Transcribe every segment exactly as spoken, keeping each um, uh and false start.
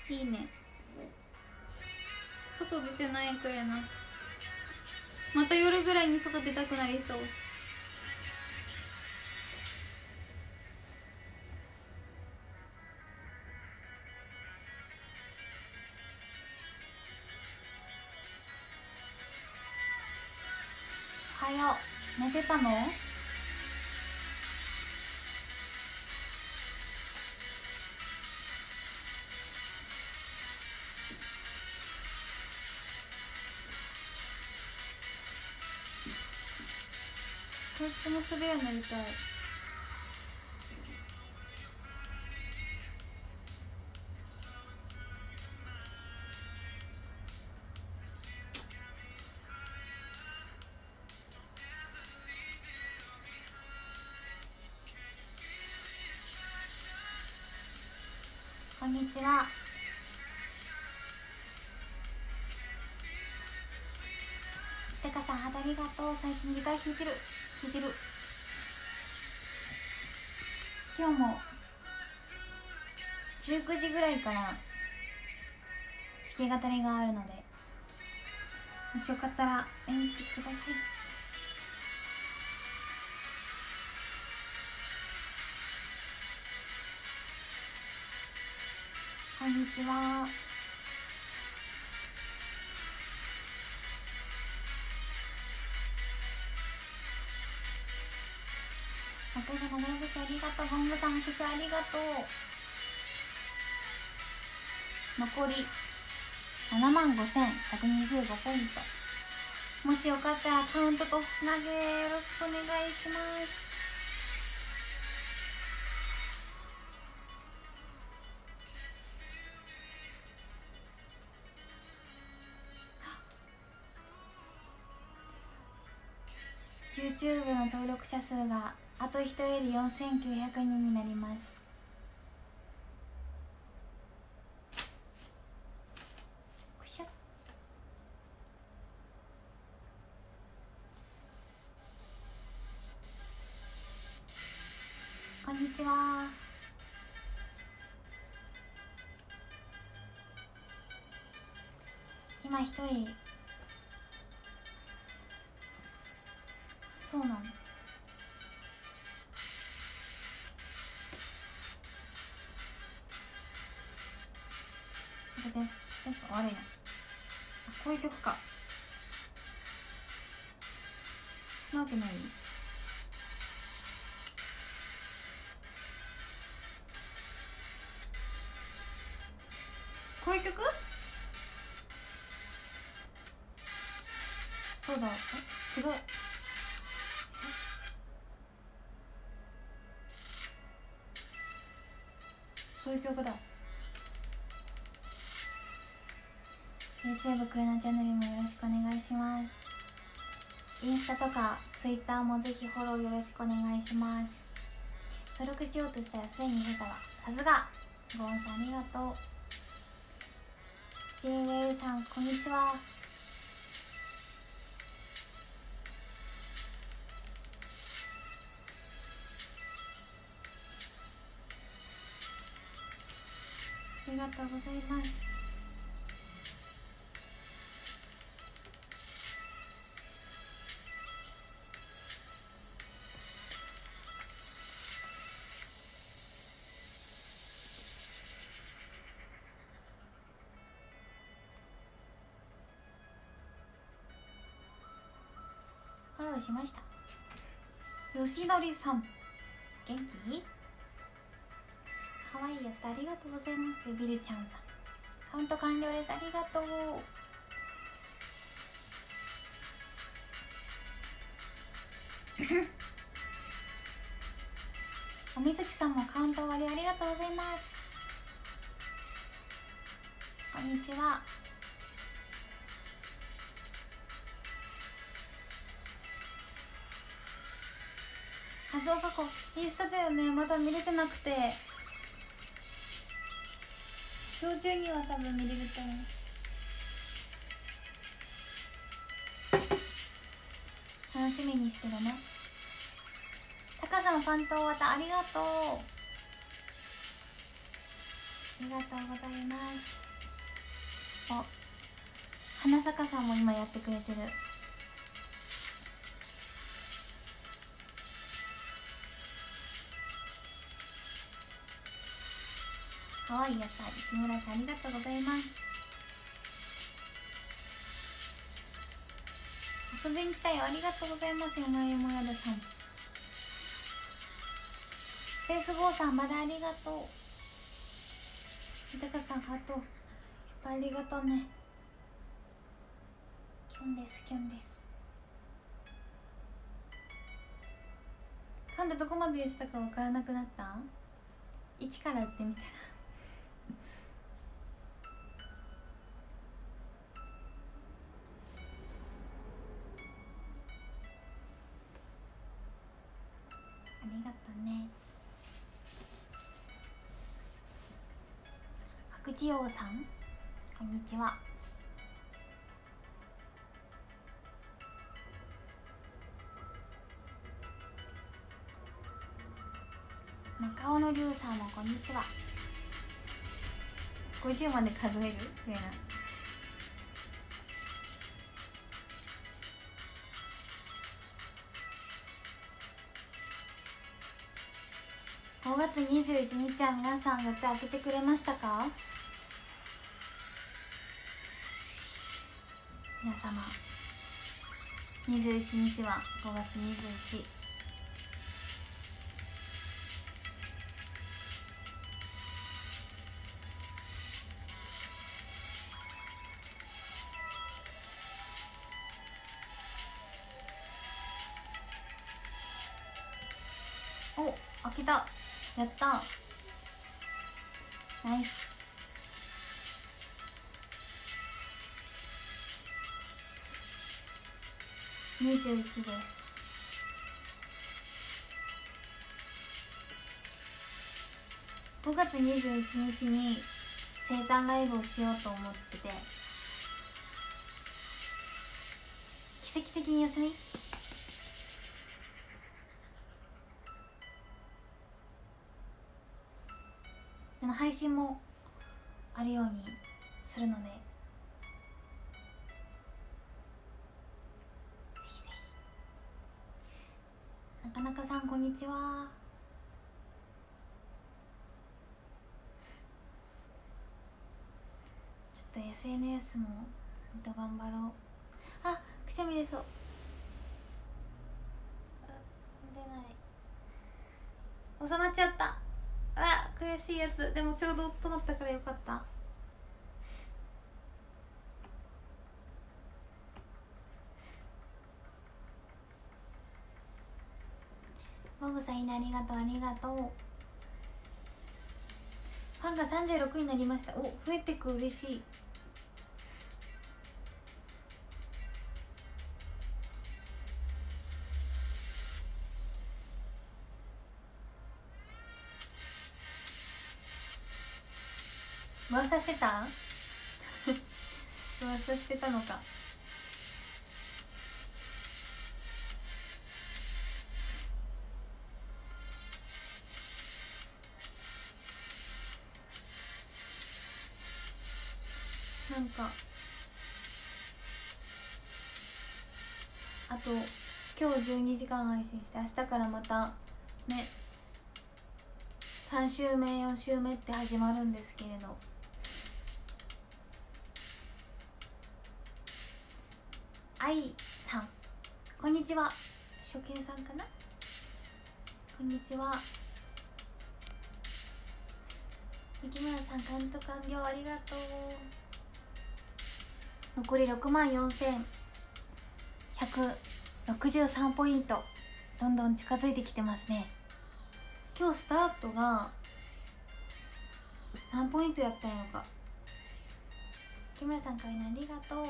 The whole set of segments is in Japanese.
いいね。外出てないくらいな。また夜ぐらいに外出たくなりそう。おはよう。寝てたの？とってもするようになりたい。こんにちは。てかさん、ありがとう。最近ギター弾いてる弾いてる。今日もじゅうくじぐらいから弾き語りがあるので、もしよかったら見に来てください。こんにちは。おかげさまで拍手ありがとう。ゴングさん拍手ありがとう。残りななまんごせんひゃくにじゅうごポイント。もしよかったらカウントとつなげよろしくお願いします。YouTube の登録者数があとひとりでよんせんきゅうひゃくにんになります。くしゃ。こんにちは。今一人。そうなの。で、なんか悪いな。あ、こういう曲か。なわけない。こういう曲？そうだ。え、違う。そういう曲だ。YouTube クレナチャンネルもよろしくお願いします。インスタとか Twitter もぜひフォローよろしくお願いします。登録しようとしたらすでに出たわ。さすがゴンさんありがとう。 ジェイウェル さんこんにちは。ありがとうございます。フォローしました。吉典さん元気？かわいいやったありがとうございます。ビルちゃんさんカウント完了です。ありがとう。おみずきさんもカウント終わりありがとうございます。こんにちは。画像加工インスタだよね。まだ見れてなくて今日中には多分見れると思う。楽しみにしてるね。高さんファント終わったありがとう。 りがとうございます。お、花坂さんも今やってくれてる。かわいいやった。木村さんありがとうございます。遊びに来たよ、ありがとうございますよ。もやもやださん、スペースゴーさんまだありがとう。豊さんハートいっぱいありがとうね。キョンですキョンです。噛んでどこまでしたかわからなくなった。いちから打ってみたらありがとうね。白地王さんこんにちは。マカオのリュウさんもこんにちは。ごじゅうまで数えるレナ。ごがつにじゅういちにちは皆さん予定開けてくれましたか。皆様にじゅういちにちはごがつにじゅういち。お、開けた。やった。ナイス。にじゅういちです。ごがつにじゅういちにちに生誕ライブをしようと思ってて、奇跡的に休み。でも配信もあるようにするので、ぜひぜひ。なかなかさんこんにちは。ちょっと エスエヌエス ももっと頑張ろう。あ、くしゃみ出そう。出ない。収まっちゃった。あ、悔しいやつ。でもちょうど止まったからよかった。ボグさんいいね、ありがとうありがとう。ファンがさんじゅうろくになりました。お、増えてく、嬉しい。噂してた噂してたのか。なんかあと今日じゅうにじかん配信して、明日からまたねさん週目よん週目って始まるんですけれど、愛さんこんにちは。初見さんかな。こんにちは。三木村さんカウント完了ありがとう。残りろくまんよんせんひゃくろくじゅうさんポイント、どんどん近づいてきてますね。今日スタートが何ポイントやったんやのか。木村さんかいな、ありがとう。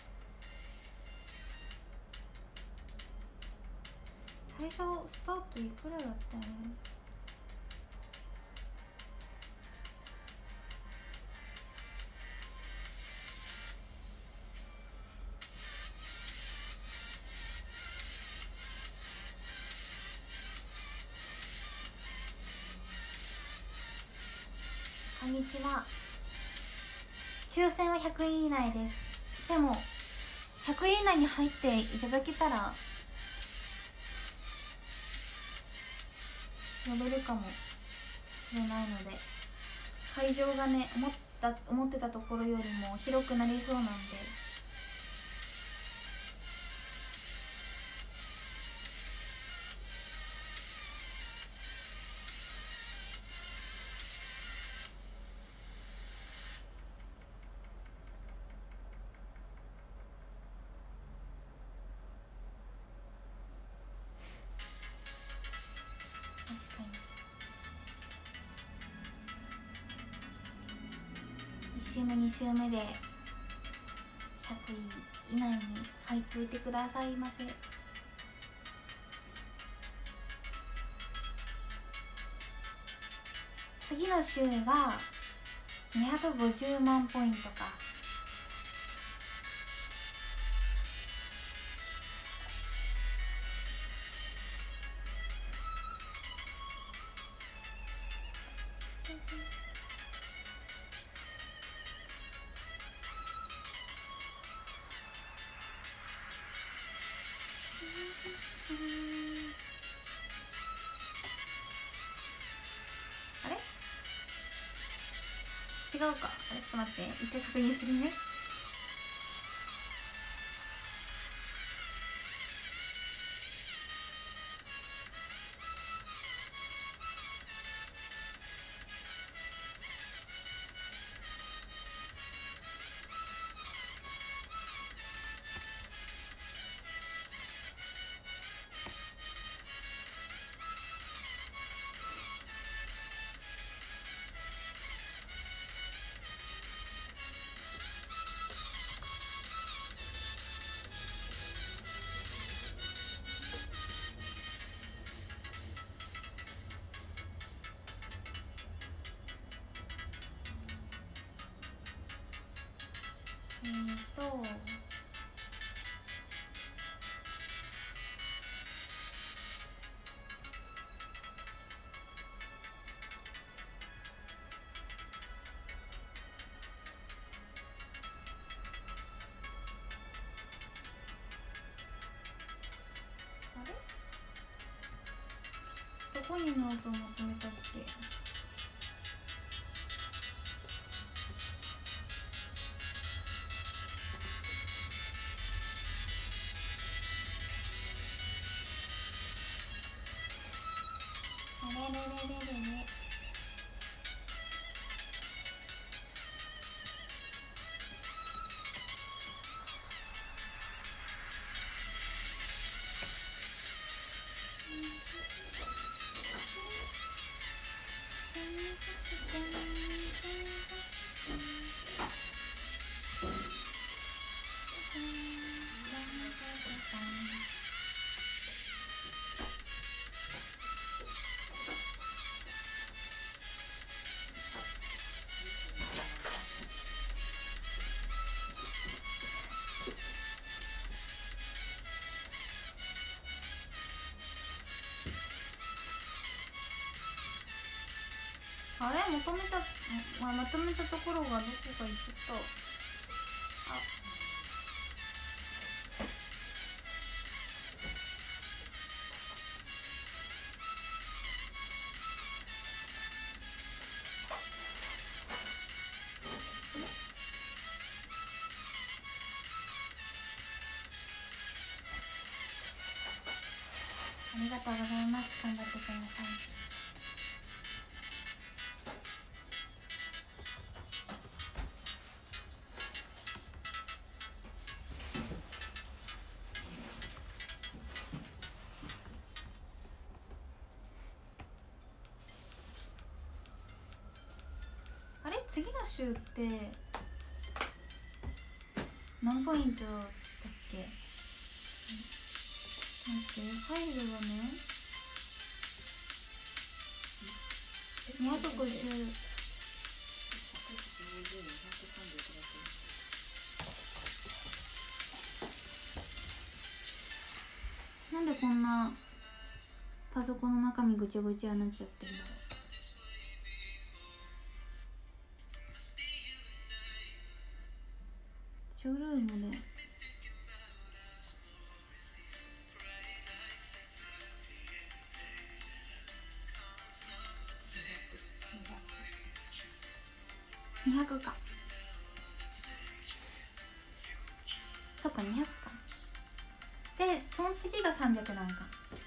最初スタートいくらだったんやろ。こんにちは。 抽選はひゃくえん以内です。でもひゃくえん以内に入っていただけたら呼べるかもしれないので、会場がね思った思ってたところよりも広くなりそうなんで、確かにいち周目に周目でひゃくい以内に入っておいてくださいませ。次の週がにひゃくごじゅうまんポイントか。あれ違うか。あれちょっと待って、一回確認するね。えーとあれどこにノートをまとめたっけ。あれれれれれれ。あれまとめた、ま、まとめたところがどこか行っちゃった。あ、ありがとうございます。頑張ってください。あれ次の週って何ポイントでしたっけ。待って、ファイルがねにひゃくごじゅう。なんでこんなパソコンの中身ぐちゃぐちゃになっちゃってんだろう。 ショールームでにひゃくか。そっかにひゃくか。でその次がさんびゃくなんか。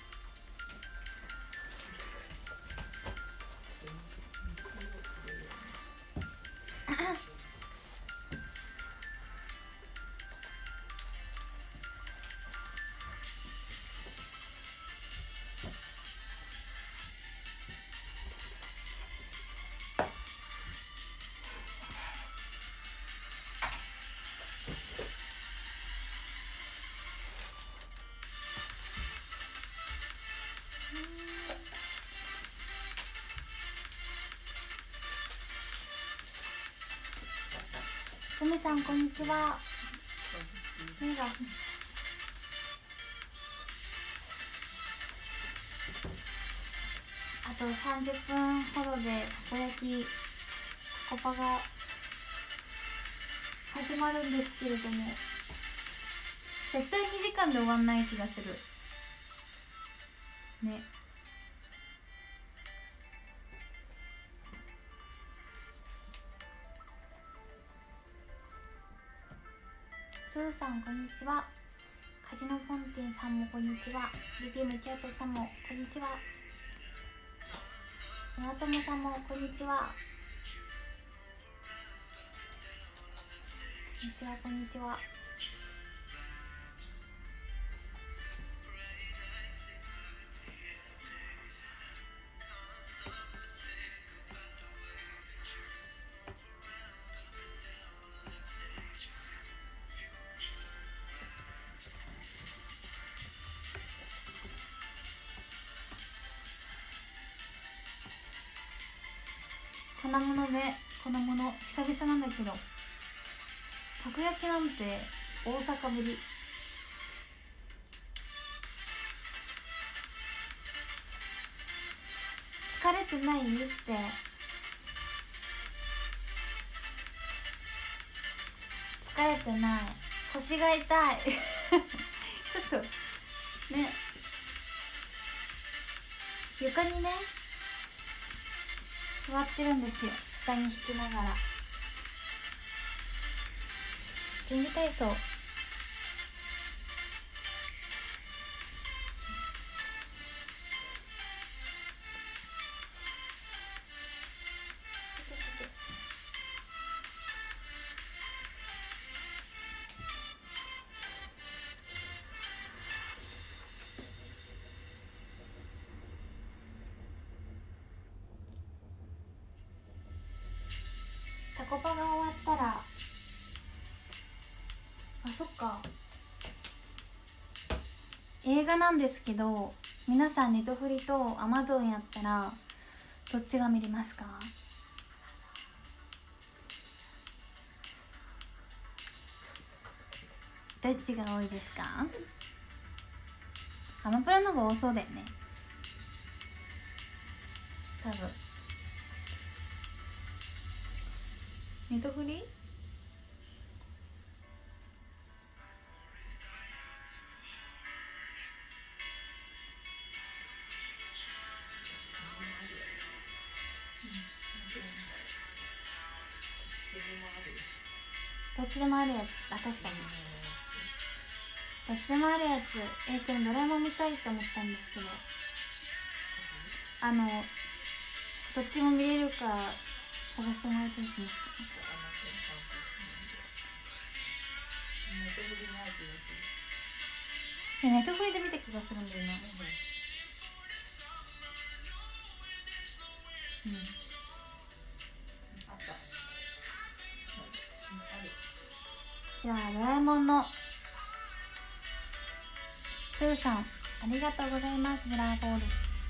つみさんこんにちは。目があとさんじゅっぷんほどでたこ焼きタコパが始まるんですけれども、絶対にじかんで終わんない気がするね。スーさんこんにちは。カジノフォンテンさんもこんにちは。リビウムチャートさんもこんにちは。岩友さんもこんにちは。こんにちはこんにちは。粉物で粉物久々なんだけど、たこ焼きなんて大阪ぶり。疲れてないって。疲れてない。腰が痛いちょっとね、床にね座ってるんですよ、下に引きながら。準備体操。タコパが終わったら、あ、そっか、映画なんですけど、皆さんネトフリとアマゾンやったらどっちが見れますか？どっちが多いですか？アマプラの方が多そうだよね、多分。ネトフリ？どっちでもあるやつ。あ、確かにどっちでもあるやつ。えー、でもドラえもん見たいと思ったんですけど、あのどっちも見れるか探してもらえたりしますか？ネットフリで見た気がするんだよな。うん、じゃあドラえもんのつーさん、ありがとうございます。ブラーボール。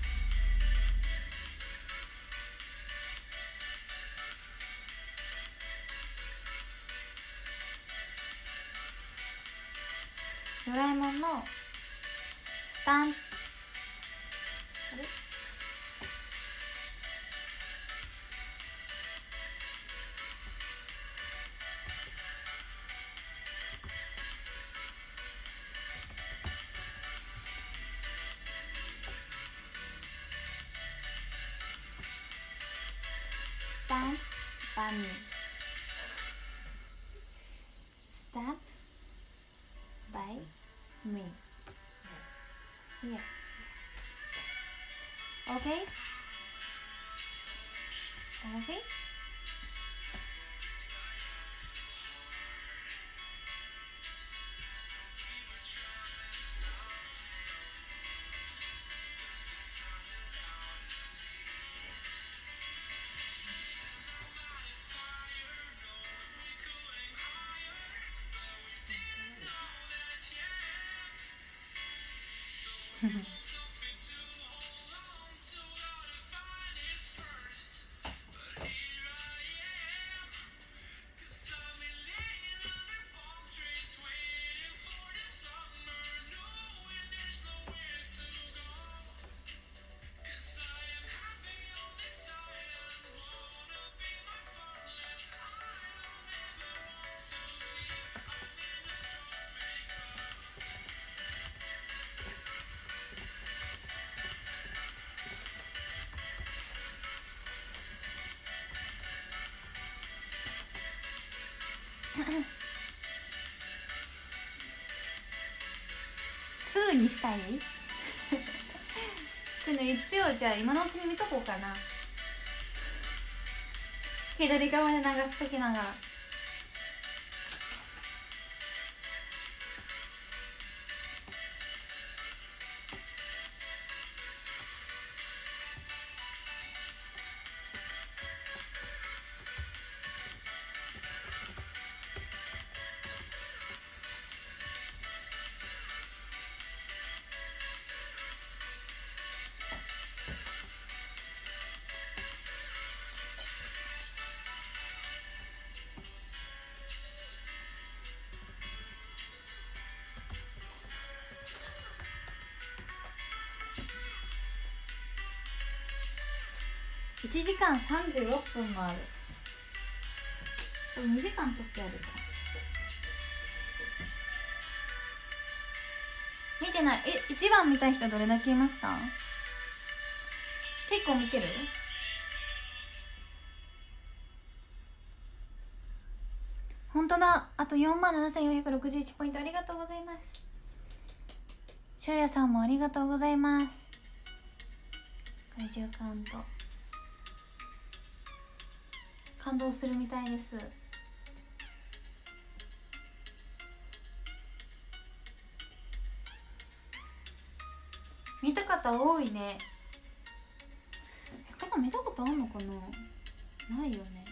ドラえもんのスタン、あれ me stand by me here. Okay? Okay?ツーにしたいでね、一応じゃあ今のうちに見とこうかな。左側で流しときながら。いちじかんさんじゅうろっぷんもある。でもにじかん撮ってやるか。見てない。え、いちばん見たい人どれだけいますか？結構見てる？ほんとだ。あと よんまんななせんよんひゃくろくじゅういち ポイントありがとうございます。しょうやさんもありがとうございます。怪獣カウント感動するみたいです。見た方多いね。え、こんなん見たことあんのかな？ないよね。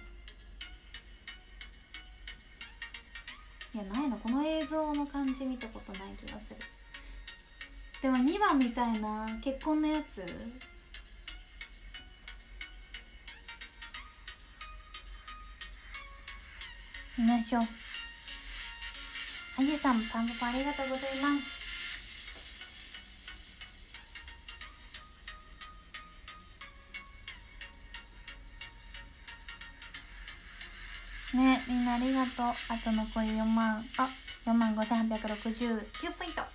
いや、ないの。この映像の感じ見たことない気がする。でもにばんみたいな結婚のやつ見ましょう。あゆさん、パンパンありがとうございます。ね、みんなありがとう。あと残りよんまん、あ、よんまんごせんはっぴゃくろくじゅうきゅうポイント。ありがとうございます。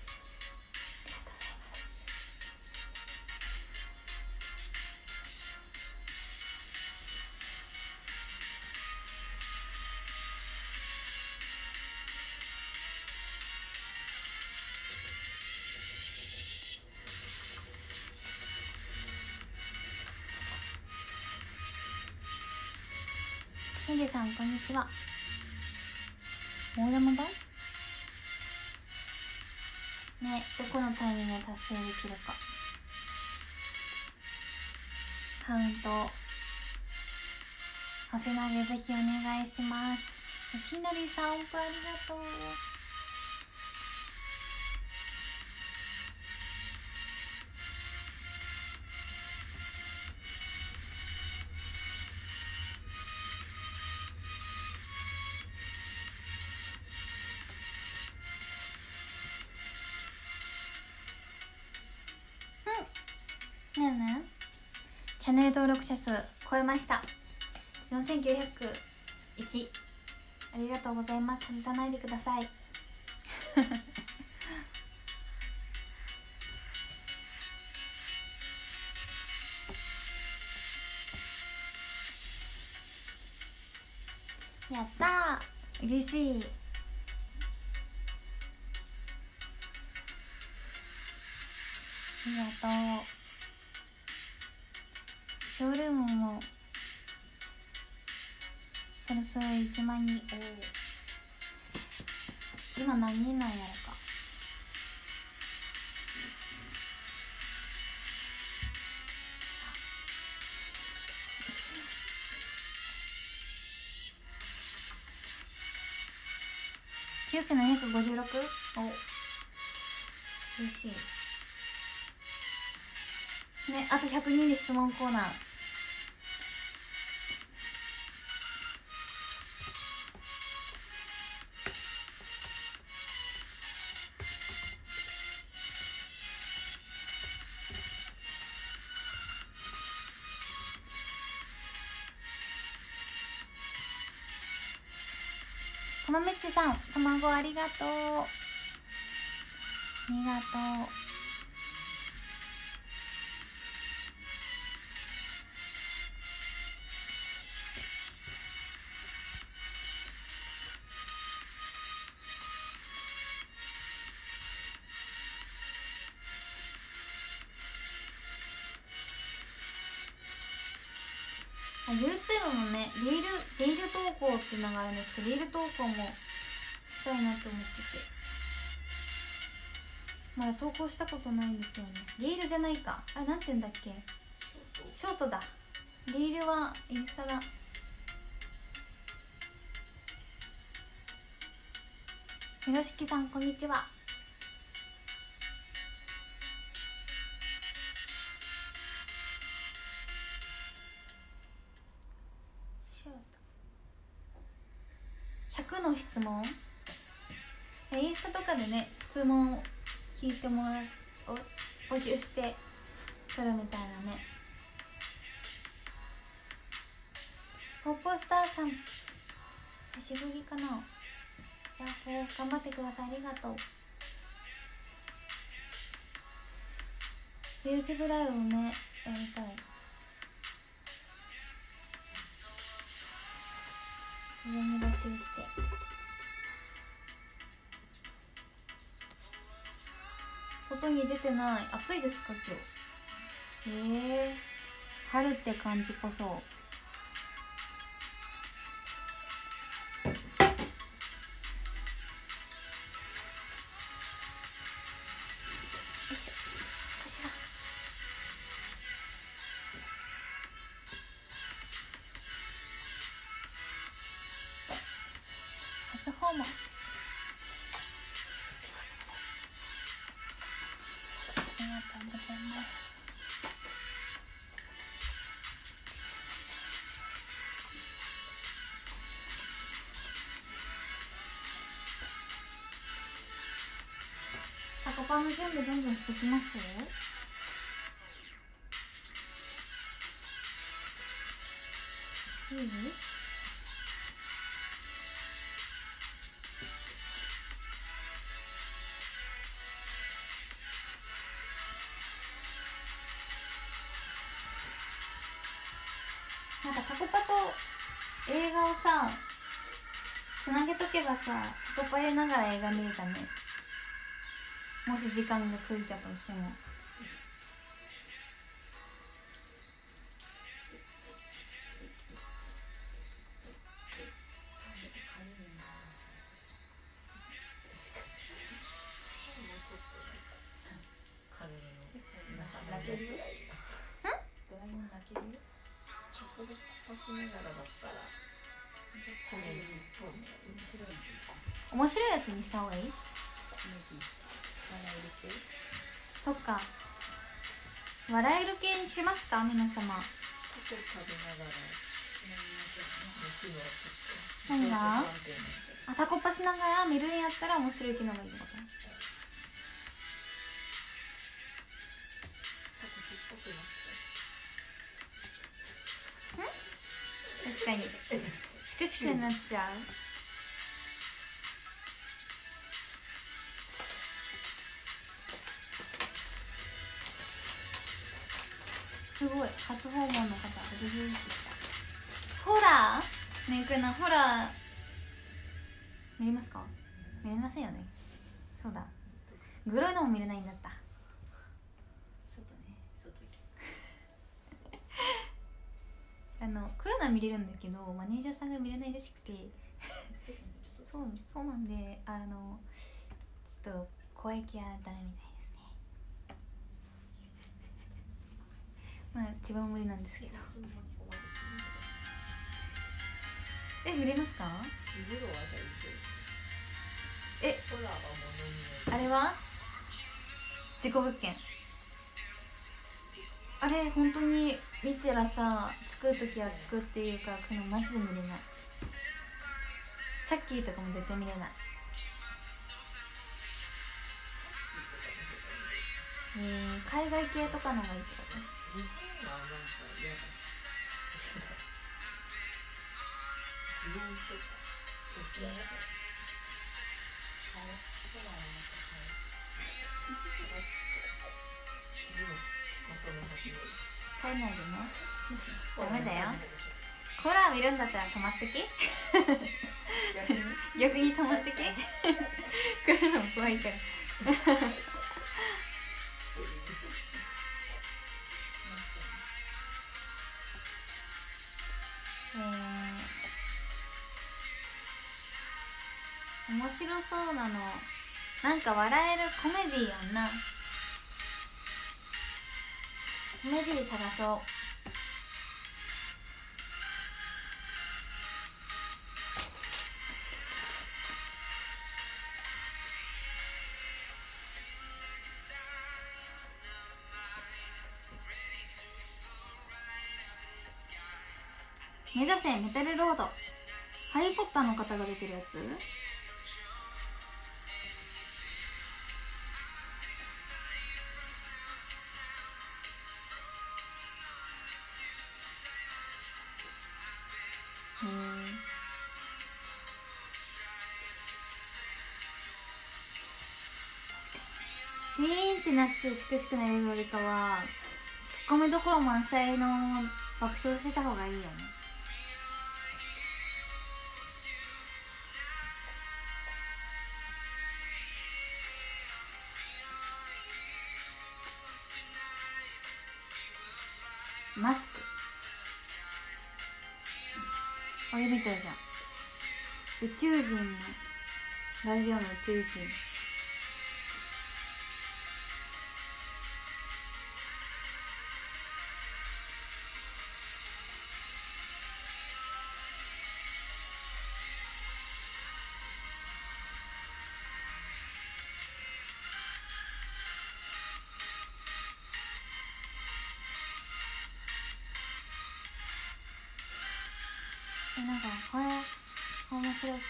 ヒデさん、こんにちは。大山版ね、どこのタイミングで達成できるか。カウント星投げぜひお願いします。星のりさん、本当ありがとう。ねえねえ、チャンネル登録者数超えました。よんせんきゅうひゃくいち。ありがとうございます。外さないでください。 やったー、嬉しい。ありがとう。ショールームもそろそろいちまんにん。お今何人なんやろか。きゅうせんななひゃくごじゅうろく。お嬉しいね。あとひゃくにんで質問コーナー。こまめっちさん、卵ありがとう。ありがとう。あ、YouTube もね、レール、レール投稿っていうのがあるんですけど、レール投稿もしたいなと思ってて、まだ投稿したことないんですよね。レールじゃないか、あれなんて言うんだっけ。ショートだ。レールはインスタだ。ひろしきさん、こんにちは。ひゃくの質問、インスタとかでね、質問を聞いてもらう、募集してくるみたいなね。ポッポスターさん、久しぶりかな。ヤッホー、頑張ってください。ありがとう。 YouTube ライブをね、やりたい。事前に募集して。外に出てない。暑いですか今日。えー、春って感じこそ。よいしょ、腰が。初訪問。ありがとうございます。タコパンの準備どんどんしてきますよ。いい？なんかタコパと映画をさつなげとけばさ、タコパ入れながら映画見れたね。もし時間が空いたとしても。泣けるよ。ん？ドラえもん泣けるよ。ちょっとだけ書きながらだったらこれ面白いんですか。面白いやつにした方がいい？そっか、笑える系にしますか皆様。何が？あ、タコパしながら見るんやったら面白い機能がいいってこと？ん？確かにチクチクになっちゃう。すごい、初訪問の方、ほらねえこれなホラー見れますか？見れませんよね。そうだ、グロいのも見れないんだった。 外ね、外いるあのこういうのは見れるんだけどマネージャーさんが見れないらしくてそうそうなんで、あのちょっと公益はダメみたいですね。まあ自分も無理なんですけど。え、見れますか？え、あれは事故物件。あれ本当に見てらさ、作るときは作っていうか、このマジで見れない。チャッキーとかも絶対見れない。えー、海外系とかのがいいってこと？帰んないでね。ダメだよ。ホラー見るんだったら止まってけ逆に止まってけ来るのも怖いからえー、面白そうなのなんか笑えるコメディやんな。コメディ探そう。目指せメタルロード、ハリーポッターの方が出てるやつ。へえ。シーンってなってしくしくなるよりかはツッコミどころ満載の爆笑してた方がいいよね。マスクあれみたいじゃん。宇宙人のラジオの宇宙人。え、なんかこれ面白そう。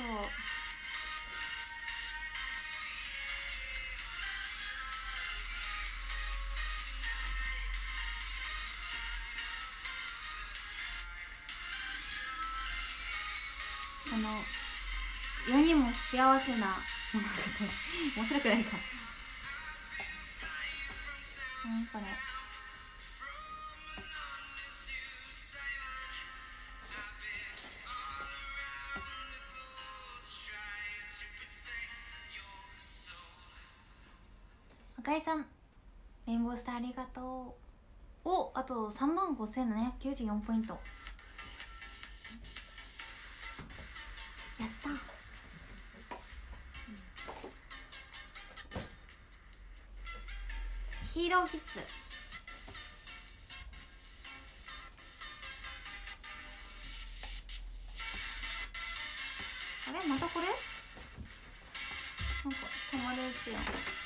あの世にも幸せな物語面白くないか。何これ。赤井さんレインボースターありがとう。お、あとさんまんごせんななひゃくきゅうじゅうよんポイント。やった。ヒーローキッズ。あれまたこれなんか止まるやつやん。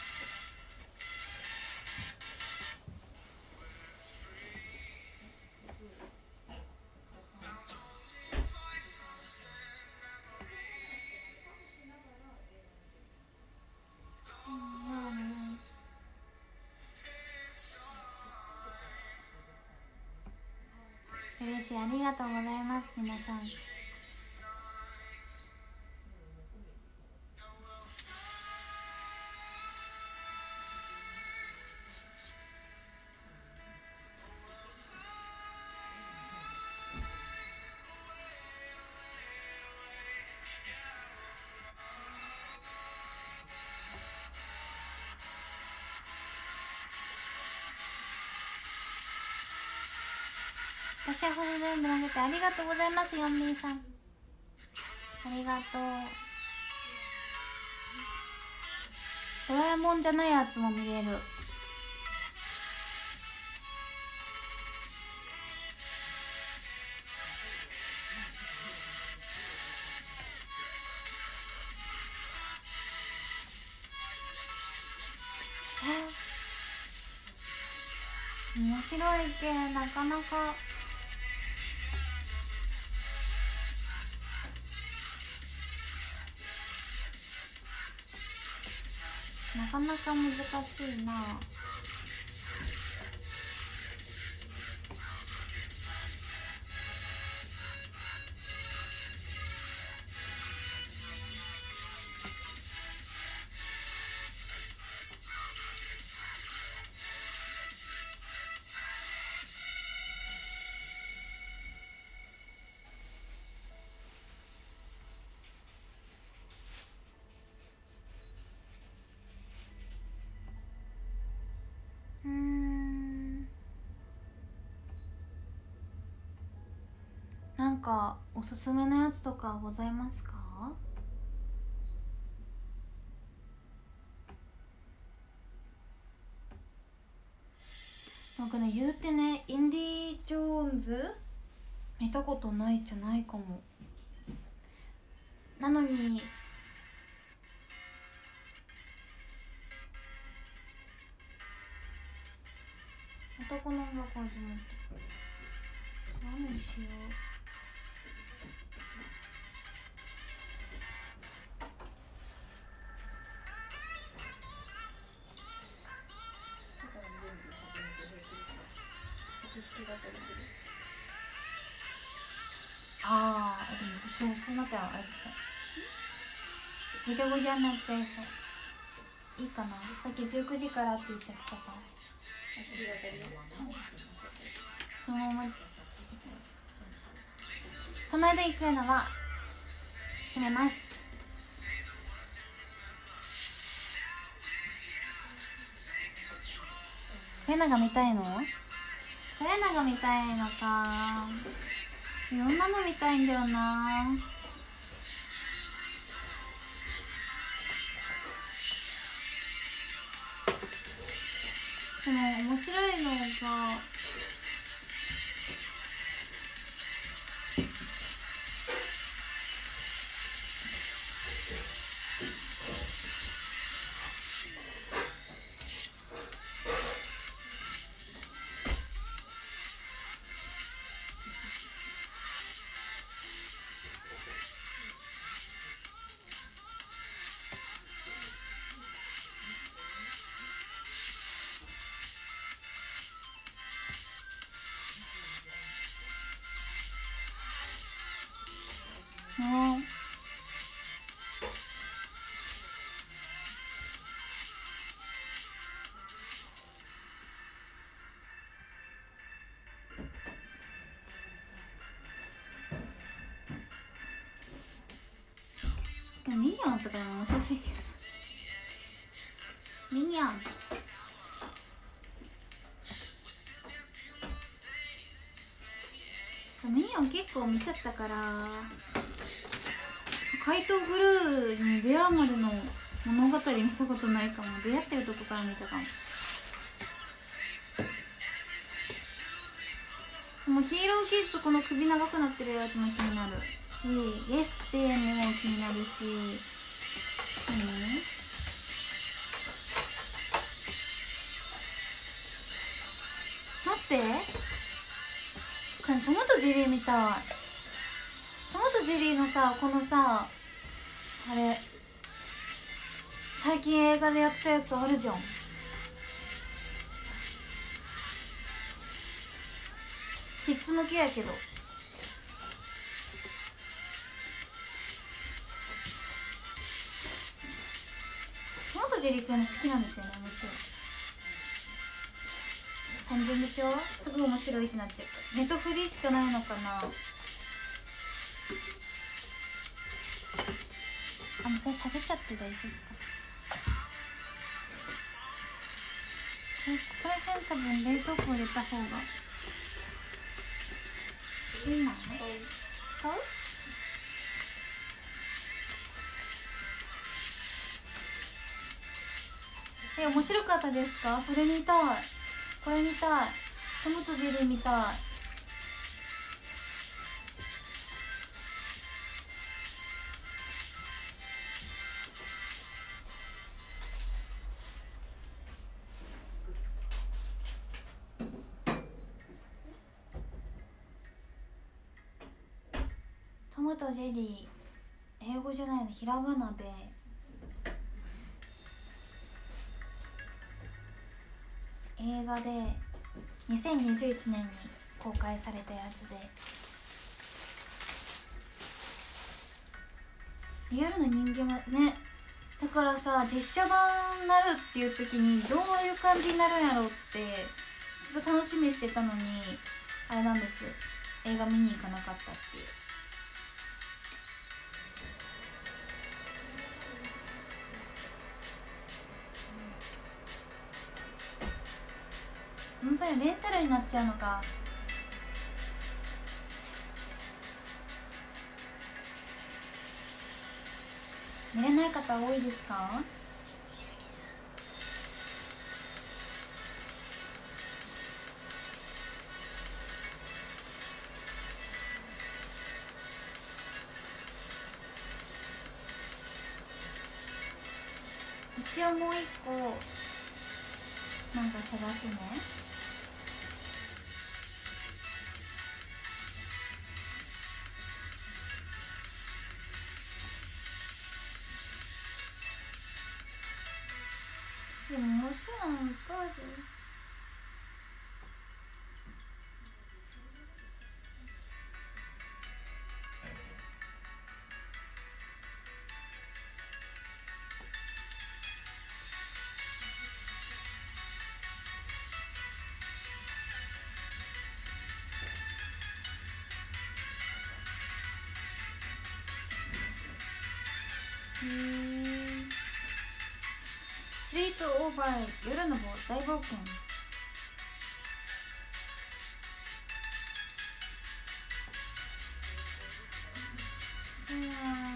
嬉しい、ありがとうございます皆さん。 星ほど全部投げてありがとうございます。よんみーさんありがとう。ドラえもんじゃないやつも見れる。面白いけなかなかなかなか難しいな。うーんなんかおすすめのやつとかございますか？僕ね言うてねインディ・ジョーンズ見たことないじゃないかも。なのに男の音楽始まった。何にしよう。ああでもそうそうなったらあれですねぐちゃぐちゃになっちゃいそう。いいかな。さっきじゅうくじからって言っちゃったからそのままその間行くのは決めます。フェナが見たいの？フェナが見たいのか。いろんなの見たいんだよな。でも面白いのがねでもミニオンとかでも面白いけどミニオンミニオン結構見ちゃったから怪盗グルーに出会うまでの物語見たことないかも。出会ってるとこから見たかも。もうヒーローキッズこの首長くなってるやつも気になるしイエステーも気になるし何待ってこれトマトジェリーみたい。トマトジェリーのさこのさあれ最近映画でやってたやつあるじゃん。キッズ向けやけどトマトジェリーくんの好きなんですよね。もちろん単純でしょ。すぐ面白いってなっちゃう。ネットフリーしかないのかな。あもうそれ下げちゃって大丈夫かもしれない。これ辺多分冷蔵庫入れた方がウインナー使う。 使う？え、面白かったですか？それ見たい。これ見たい。トムとジェリー見たい。トムとジェリー、英語じゃないの、ひらがなで映画でにせんにじゅういちねんに公開されたやつで、リアルな人間はね、だからさ、実写版になるっていう時にどういう感じになるんやろうってずっと楽しみにしてたのに、あれなんです、映画見に行かなかったっていう。本当にレンタルになっちゃうのか。見れない方多いですか？一応もう一個なんか探すね。でも面白いのいっぱいある。へー。スリープオーバー、夜の大冒険。うーん、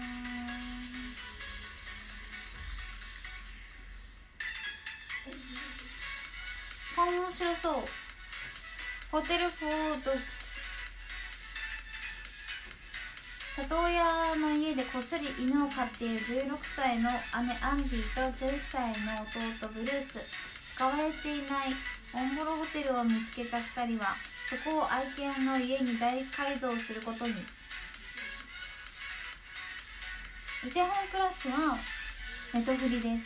これ面白そう。ホテルフォードッグス。里親の家でこっそり犬を飼っているじゅうろくさいの姉アンディとじゅっさいの弟ブルース。使われていないオンボロホテルを見つけたふたりはそこを愛犬の家に大改造することに。イテホンクラスはネトフリです。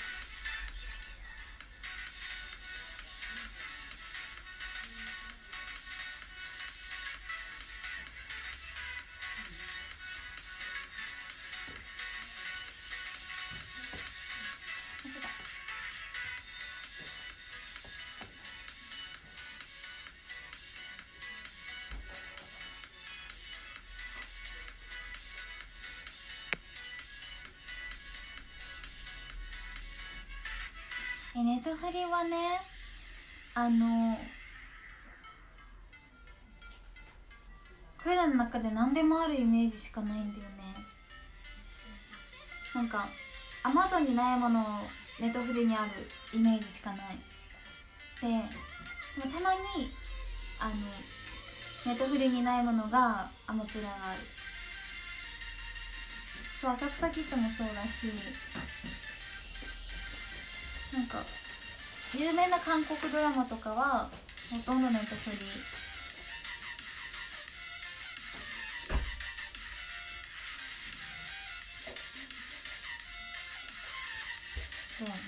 え、ネトフリはね、あのこれらの中で何でもあるイメージしかないんだよね。なんかアマゾンにないものをネトフリにあるイメージしかない。で、でもたまにあのネトフリにないものがアマプラがある。そう、浅草キッドもそうだし、なんか有名な韓国ドラマとかはほとんどネットフリ。そうね。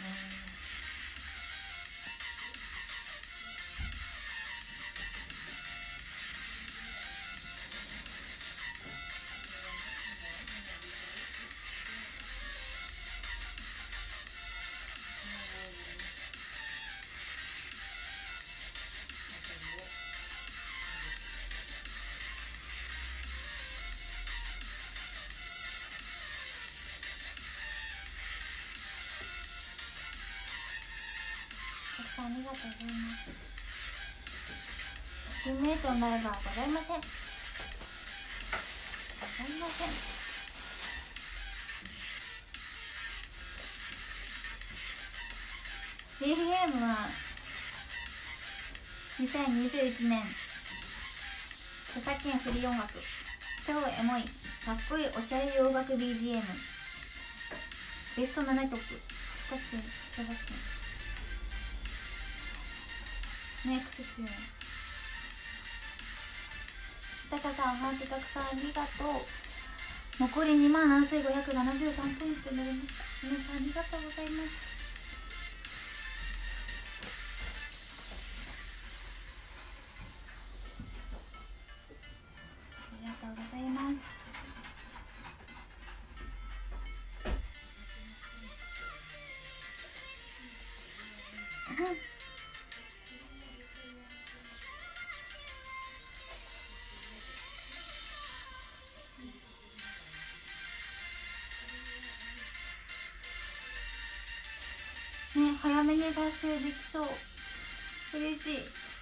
たくさんありがとうございます。チームメイトのライブはございません。 ざいません。ビージーエム はにせんにじゅういちねん著作権フリー音楽、超エモいかっこいいおしゃれ洋楽 ビージーエム ベストななきょく著作権著作権ね、癖強い。たかさんハートたくさんありがとう。残りにまんななせんごひゃくななじゅうさんポイントになりました。皆さんありがとうございます。ありがとうございます。ね、早めに達成できそう。嬉しい。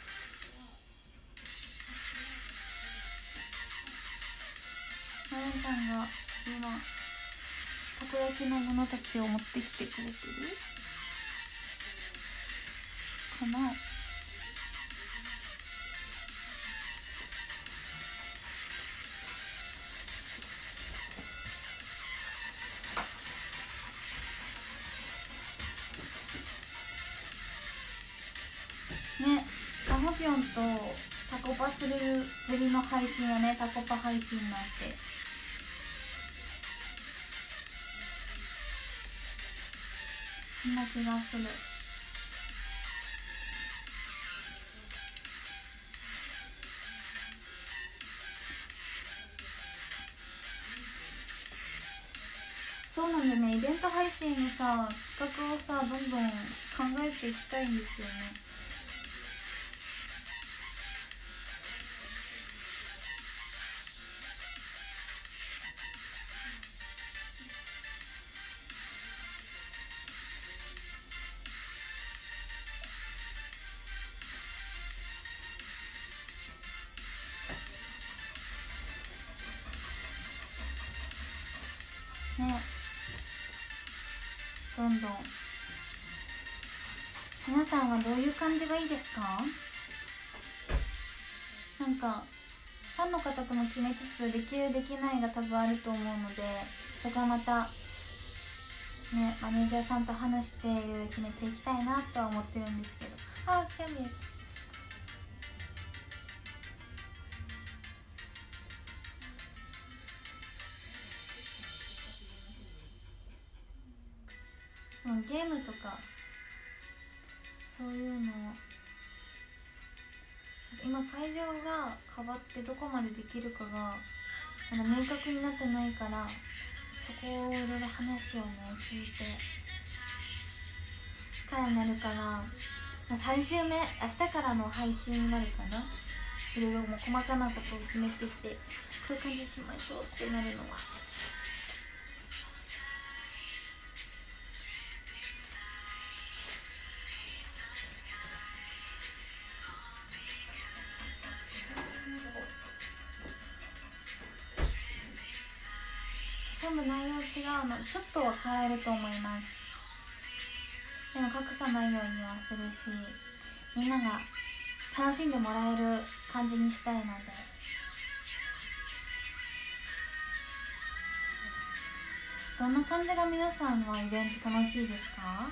マヤさんが今たこ焼きのものたちを持ってきてくれてるかな。ね、タホピョンとタコパするぶりの配信やね、タコパ配信なんて。そんな気がする。そうなんだよね、イベント配信のさ企画をさどんどん考えていきたいんですよね。ね、どんどん。皆さんはどういう感じがいいですか？なんかファンの方とも決めつつ、できるできないが多分あると思うので、そこはまたね、マネージャーさんと話していろいろ決めていきたいなとは思ってるんですけど。あ、キャビアもうゲームとかそういうのを、今会場が変わってどこまでできるかがまだ明確になってないから、そこをいろいろ話をね聞いてからになるから、まあ、最終目明日からの配信になるかな。いろいろもう細かなことを決めてきて、こういう感じにしましょうってなるのは。全部内容違うのちょっとは変えると思います。でも隠さないようにはするし、みんなが楽しんでもらえる感じにしたいので。どんな感じが皆さんはイベント楽しいですか？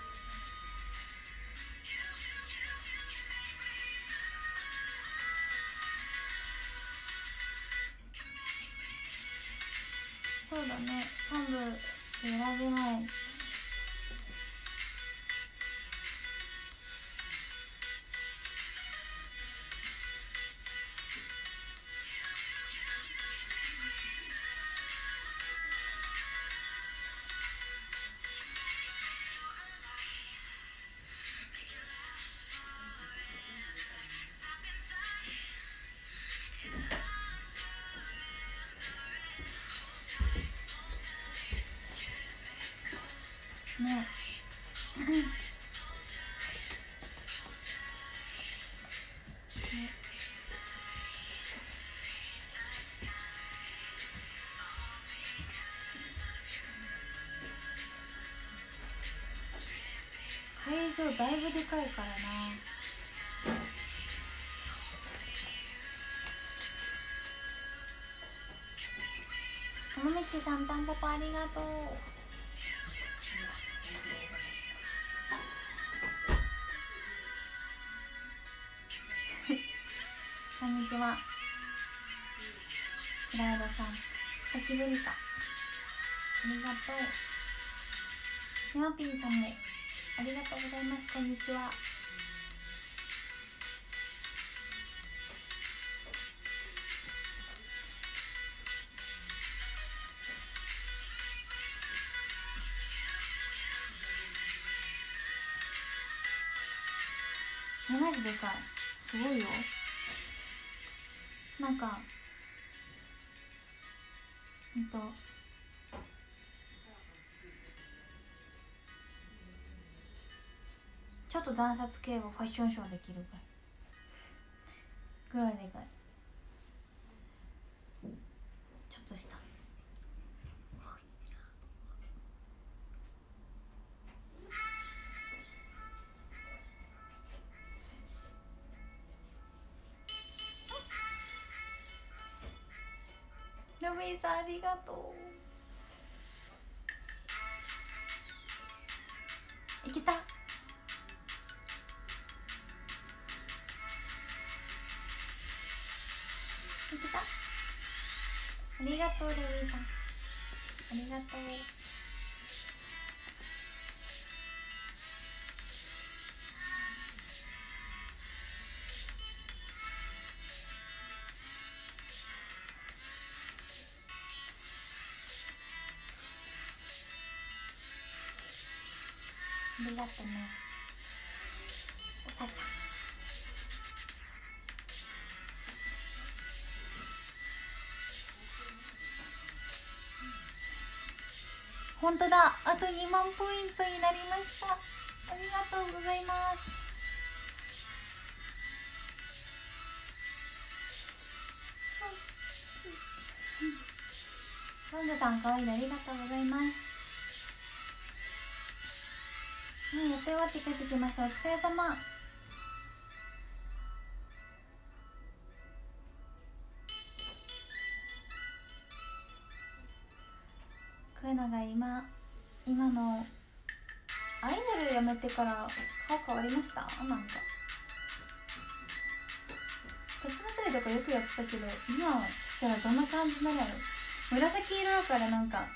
そうだね、さん部で選べない。ね場だいぶでかいからな。このみちさん、たんぽぽありがとう。こんにちは。クラウドさん、焚きぶりか、ありがとう。ヤマピーさんもありがとうございます。こんにちは。え、マジでかい。すごいよ。なんかうんとちょっと段差つければファッションショーできるぐらいぐらいでかい。ちょっとしたロビーさん、ありがとう。いけた。いけた。ありがとう、ロビーさん、ありがとう。ありがとうね、おさちゃん。本当だ、あとにまんポイントになりました。ありがとうございます。ロングさん、かわいいのありがとうございます。ね、やって終わって帰ってきました。お疲れ様。こういうのが今今のアイドルやめてから顔変わりました。なんか立ち結びとかよくやってたけど、今したらどんな感じになるやろ。紫色だからなんか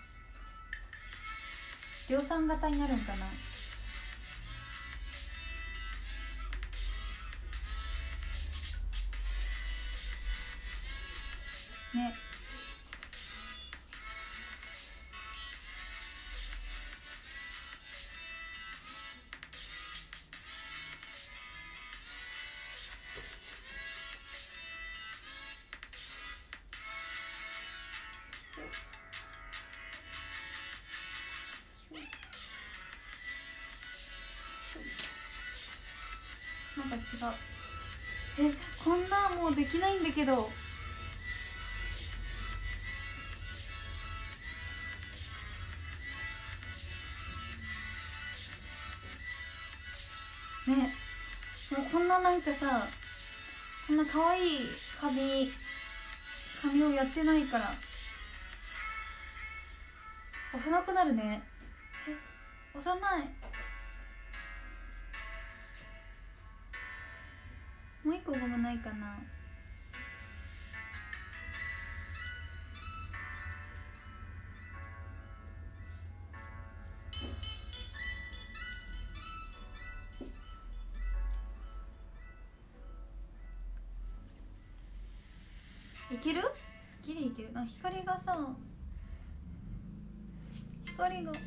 量産型になるんかな。ね。なんか違う。え、こんなもうできないんだけど。ね、もうこんななんかさ、こんな可愛い髪髪をやってないから幼くなるね。え、幼い。もう一個ゴムないかな。いける？ギリいける。なんか光がさ、光が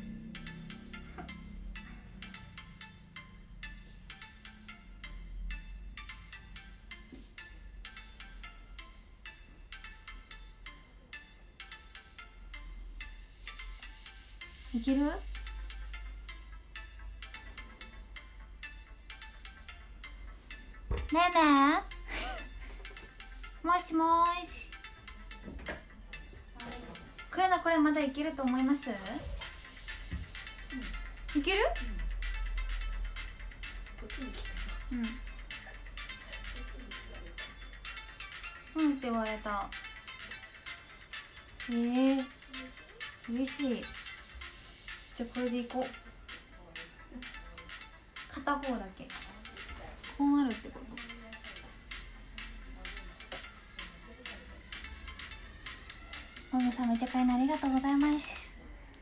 いける？ねえねえもしもーし。これな、これまだいけると思います？うん、いける？ うんうんって言われた。えー、嬉しい。じゃあこれでいこう。片方だけこうなるってこと。もぐさんめちゃかいなありがとうございます。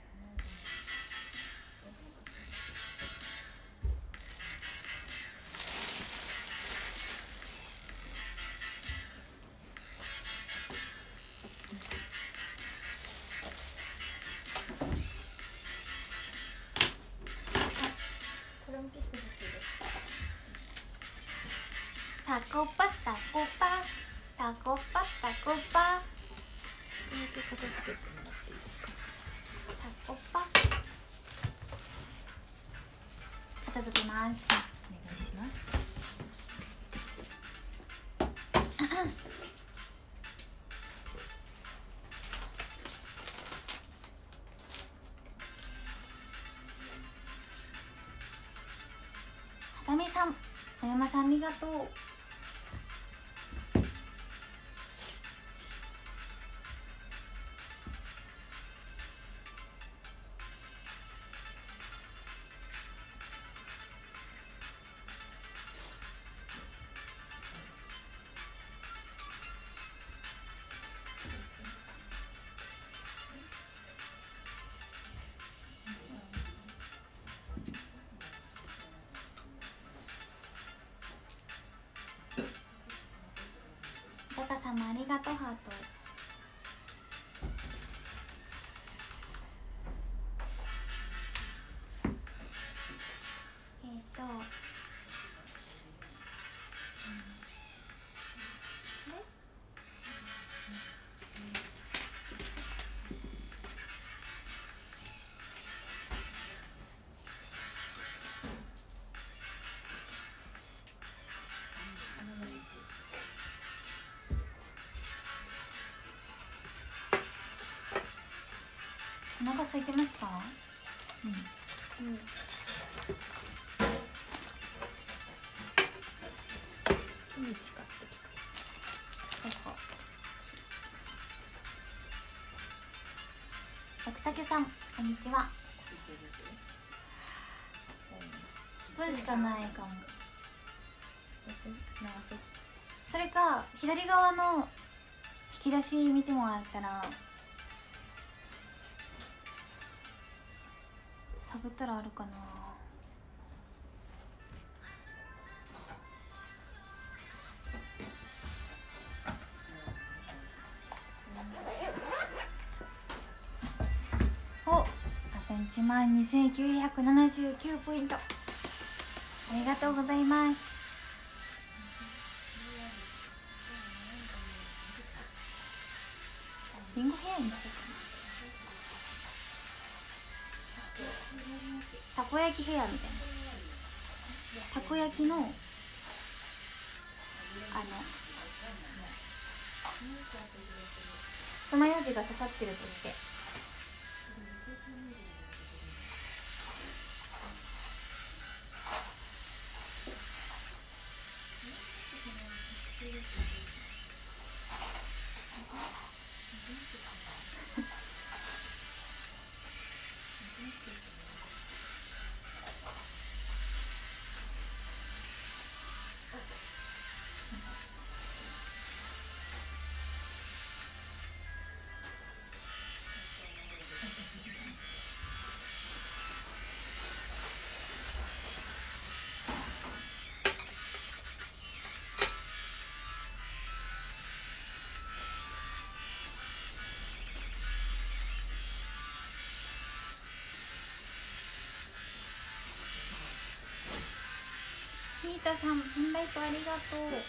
タコパタコパタコパタコパ下だけ片付けてもらっていいですか。 タコパ片付けます。 お願いします。 たたみさん、たやまさんありがとう。たかさんもありがとう。ハート。えっ、ー、と、うん、あれお腹空いてますか？ うん。うん。キムチ買ってきた。 そうか。奥竹さん、こんにちは。スプーンしかないかも。 流す。 それか左側の引き出し見てもらったら探ったらあるかな。お、あといちまんにせんきゅうひゃくななじゅうきゅうポイント、ありがとうございます。リンゴヘアにしようかな。たこ焼きヘアみたいな。たこ焼きのあの爪楊枝が刺さってるとして、ミータさん、ペンライトありがとう。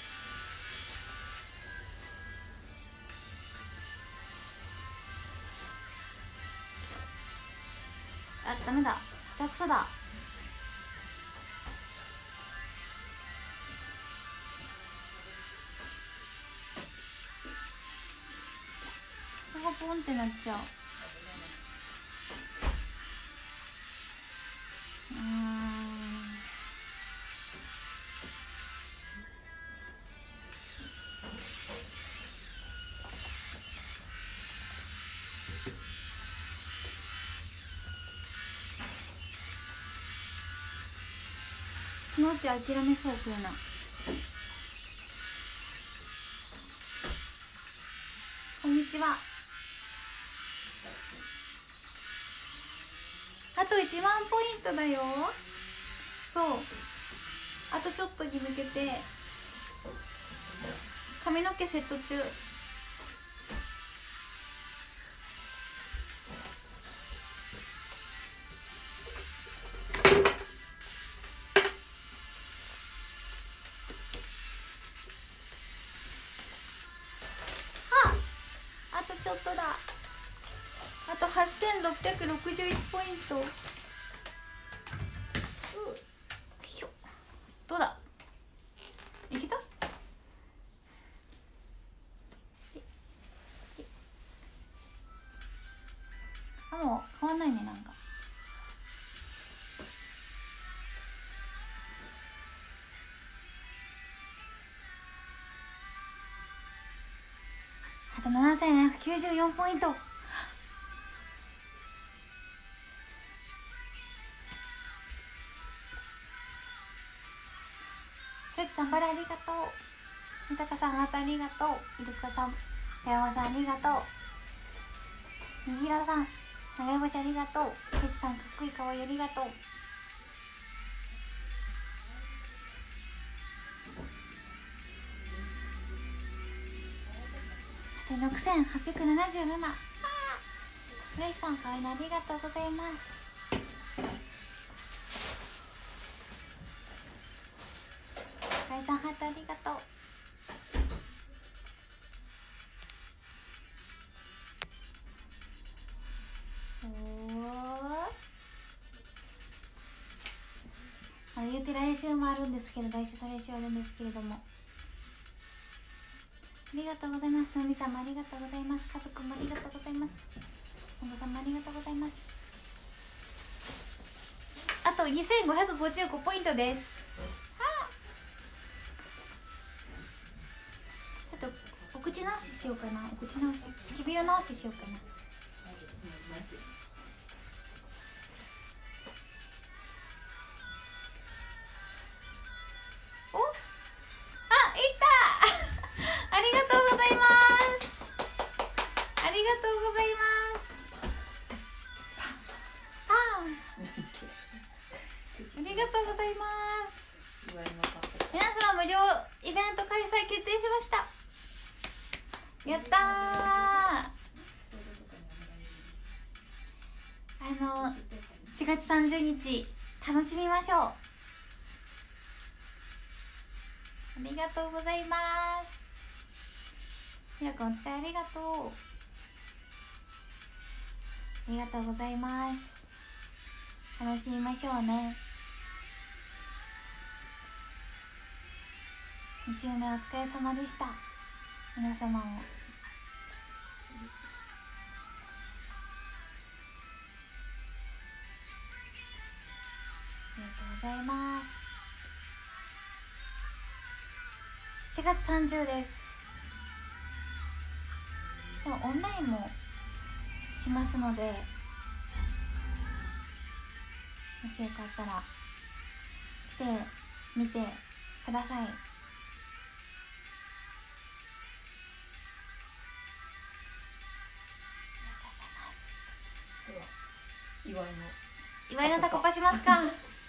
あ、ダメだ、下手くそだ。ここポンってなっちゃう。うーん、 そのうち諦めそう風な。こんにちは。あといちまんポイントだよ。そう、あとちょっとに向けて髪の毛セット中。あとちょっとだ。あとはっせんろっぴゃくろくじゅういちポイント。ひょ、どうだ、いけた？あ、もう変わんないね。なんかあとななせんななひゃくきゅうじゅうよんポイント。ひろちさんバラありがとう。みたかさんハートありがとう。イルカさん、ややまさんありがとう。にじろさん長い星ありがとう。ひろちさんかっこいいかわいいありがとう。あとろくせんはっぴゃくななじゅうなな。ひろちさんかわいいのありがとうございます。かいさんハートありがとう。おー、あ、言うて来週もあるんですけど、来週再来週あるんですけれども、ありがとうございます。のみさんもありがとうございます。家族もありがとうございます。おのさんもありがとうございます。あとにせんごひゃくごじゅうごポイントです。ちょっとお口直ししようかな。お口直し、唇直ししようかな。お、あ、いったありがとうございます。ありがとうございます。パンありがとうございます。皆様無料イベント開催決定しました。やったー。あのしがつさんじゅうにち楽しみましょう。ありがとうございます。ひろくんお疲れありがとう。ありがとうございます。楽しみましょうね。に週目お疲れ様でした。皆様もありがとうございます。しがつさんじゅうです。でもオンラインもしますので、もしよかったら来てみてください。 祝いの祝いのタコパしますか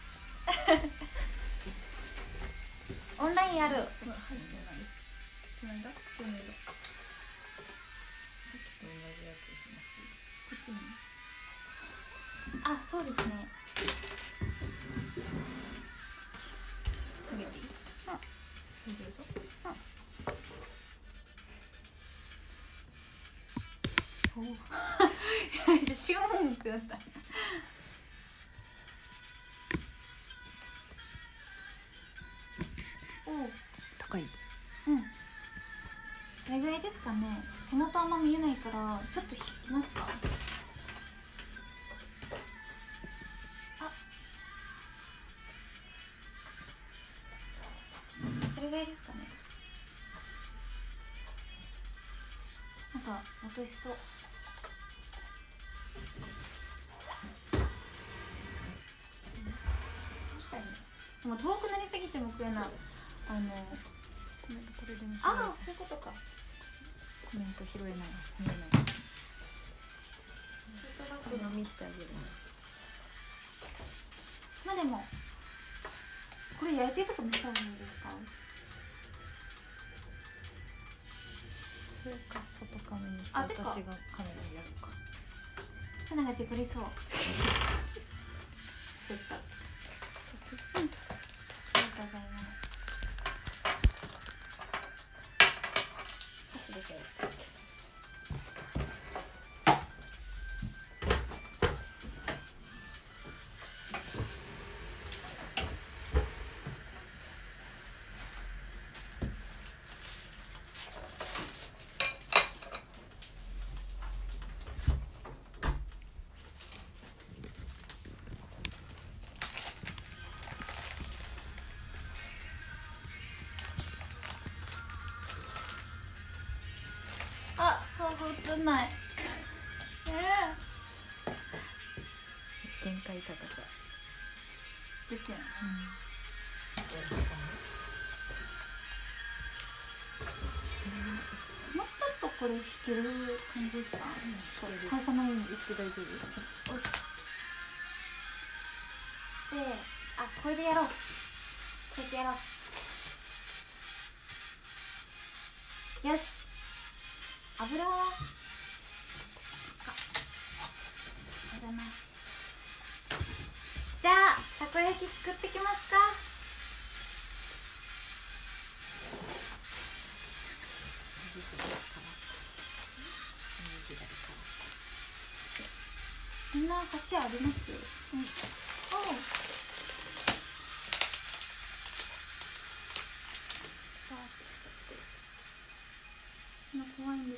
オンラインある。 つないだこの色さっきと同じやつします。 こっちに、あ、そうですね。 下げていい？ うん、 大丈夫そう？ うん。おおシューンってなった。おお、 高い。 うん、それぐらいですかね。手元あんま見えないからちょっと引きますか。あ、それぐらいですかね。なんか落としそう。確かにでも遠くなりすぎても食えない。あのコメントこれでもああそういうことか。 コメント拾えない見えない。これ見せてあげる。 まあでもこれ焼いてるとこ見せた方がいいですか？ それか外カメにしてあてか私がカメラでやるか。 それなんか事故りそうちょっと、うん、ありがとうございます。 箸でかい。 あ、顔が映んない。え限界高さー、ですよね。もうちょっとこれ弾ける感じですか？会社のように言って大丈夫？おいし。で、あ、これでやろう。こうやってやろう。よし。油は。あ、ありがとうございます。じゃあ、たこ焼き作ってきますか？みんな箸あります？うん。おう。そんな怖いんです。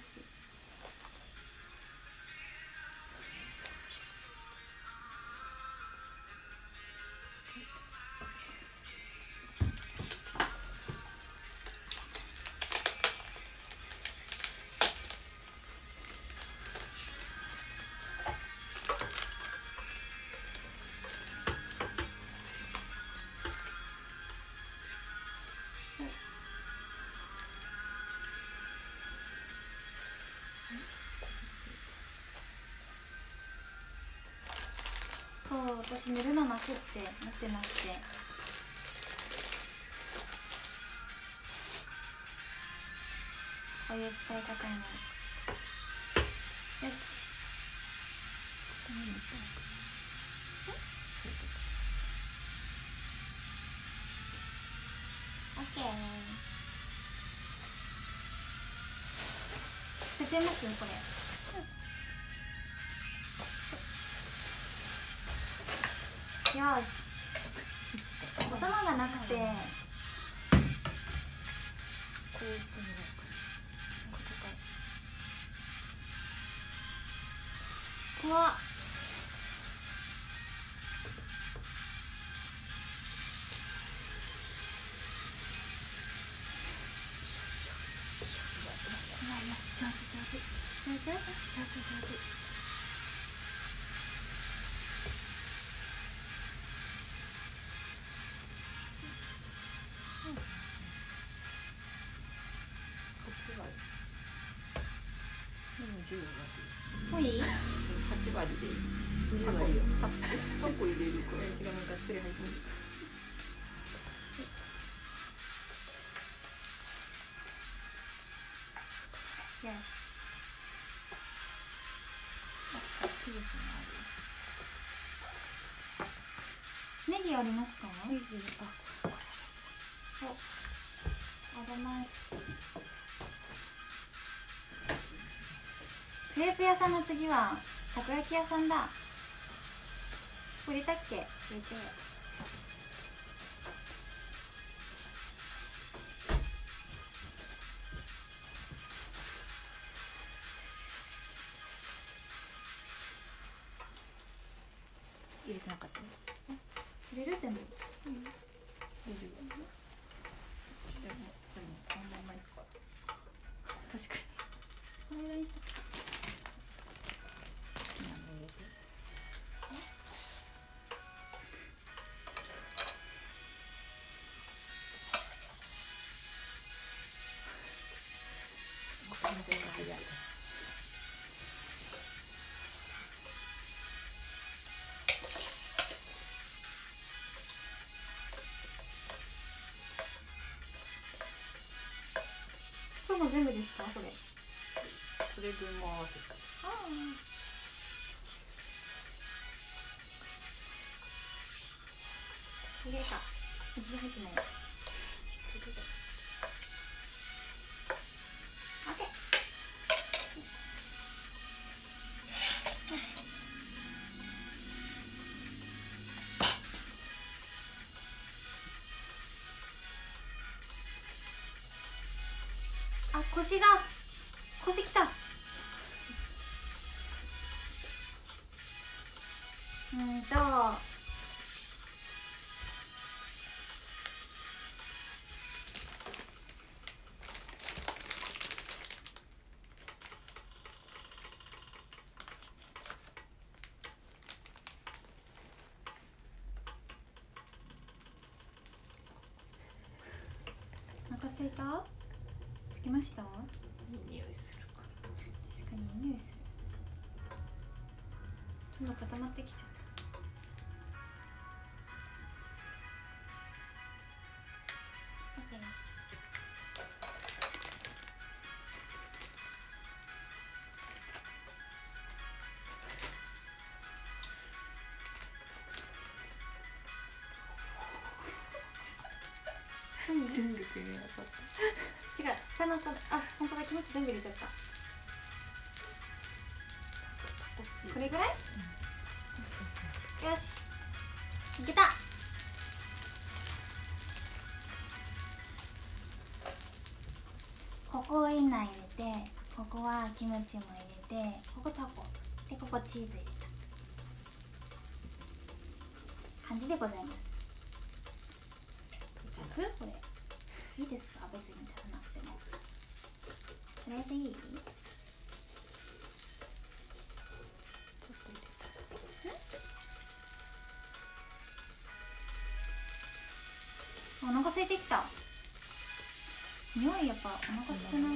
そう、私寝るのなくってなってなくて、こういう使い方になる。よし。オッケー。捨ててますこれ。よし。お玉がなくて。 こういうふうになる感じ。 怖っ。上手上手上手上手上手。もういい？ はち割でに割よ。はっこ入れるから。違う、なんかつり入ってる。 よし。ネギありますか？ ネギ、あ、これお、あります。クレープ屋さんの次はたこ焼き屋さんだ。これ入れたっけ？入れてよ。 入れてなかったね。 入れる全部。 うん。大丈夫。でも、でも、あんまりか。確かに。 これぐらいにしとく。 好きなの入れて。 も全部ですかこれ？ それ分も合わせた。 ああ。入れた。水入ってない。オッケー。あ、腰が腰きた。うんとお腹すいた？すきました？ いい匂いするか確かにいい匂いする。どんどん固まってきちゃった。オッケー。何？ 全部組み合わさっ違う、下の子、あ、本当だ、キムチ全部入れちゃった。これぐらい？うん、よし、いけた。ここをインナー入れて、ここはキムチも入れて、ここタコで、ここチーズ入れた感じでございます。足す？これいいですか？別に足さなくても。とりあえずいい？ ちょっと入れた。 お腹空いてきた。匂いやっぱお腹少ない。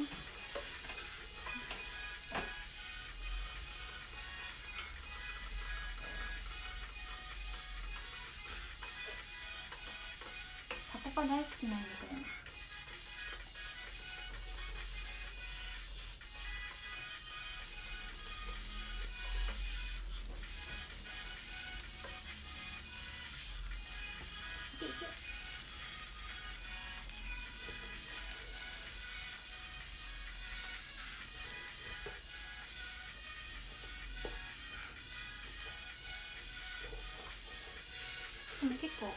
タコパ大好きなんだけどね。いけいけ。でも結構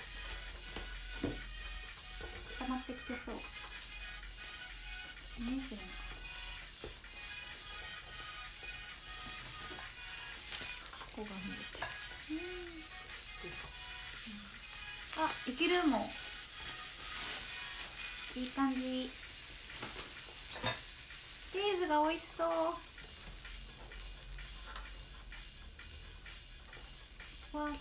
固まってきてそう。見えてるのか。 ここが見えてる。 あ、いけるもん。いい感じ。チーズが美味しそう。ここは多分まだいいのかな。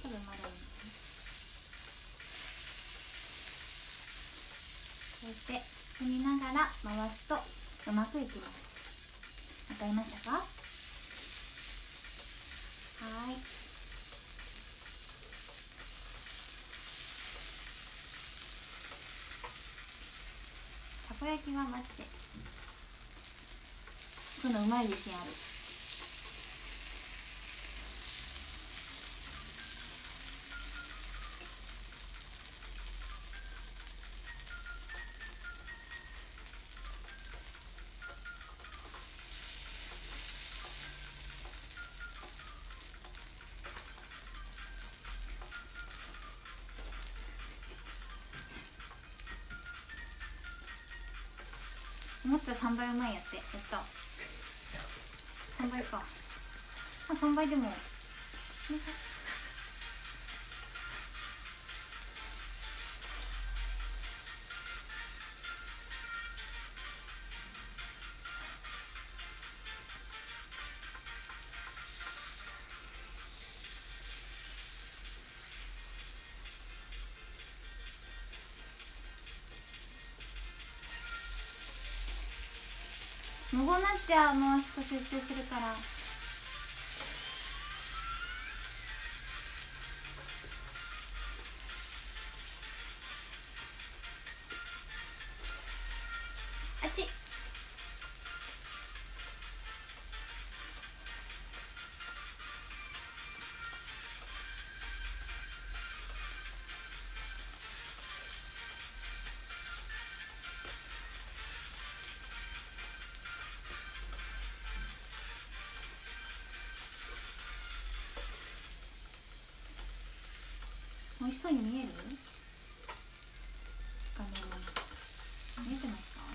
こうやって包みながら回すとうまくいきます。わかりましたか？はーい。たこ焼きはマジでこのうまい自信ある。思ったさんばいうまいやって。やった。さんばいか。まあさんばいでも無言になっちゃう。回すと集中するから。あっち。 美味しそうに見える？画面の中見えてますか？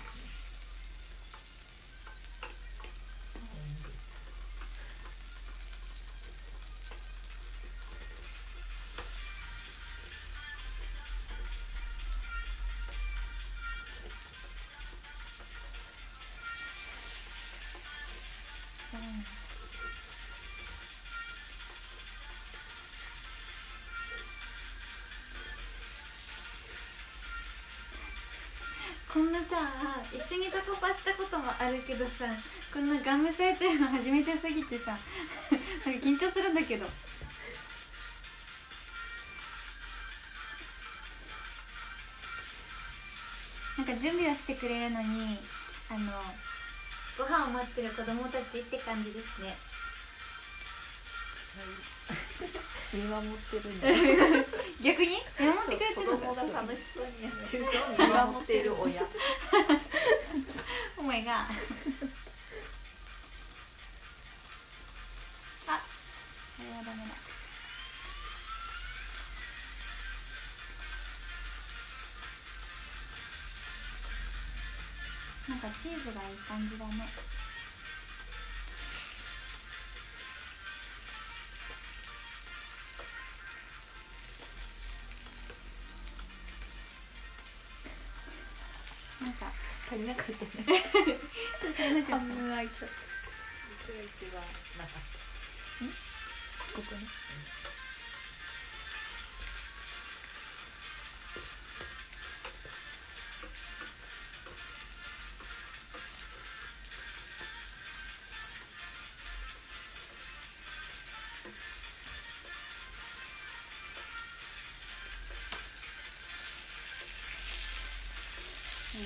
そうなんだ。こんなさ一緒にタコパしたこともあるけどさ、こんなガムされてるの初めてすぎてさなんか緊張するんだけど。なんか準備をしてくれるのにあのご飯を待ってる子供たちって感じですね。 見守ってるんだ逆に見守ってくれてるのか。 子供が楽しそうにやってるのを見守っている親お前があ、あれはダメだ。なんかチーズがいい感じだね。なんか足りなかったね足りなかった。 半分開いちゃった。僕が一番なかった。ん？ここね。 うん。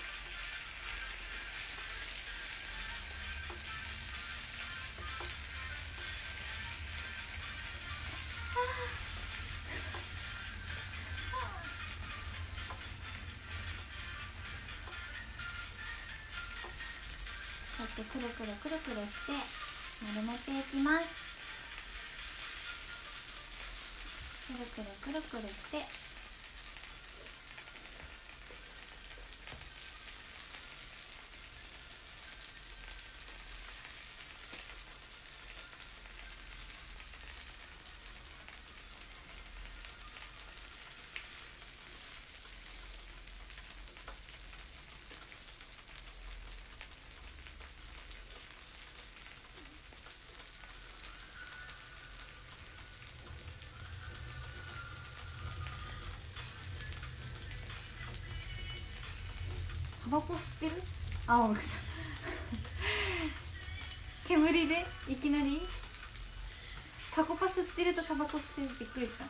こうやってくるくるくるくるして丸めていきます。くるくるくるくるしてタバコ吸ってる？あ、奥さん煙でいきなりタコパ吸ってるとタバコ吸ってるってびっくりした。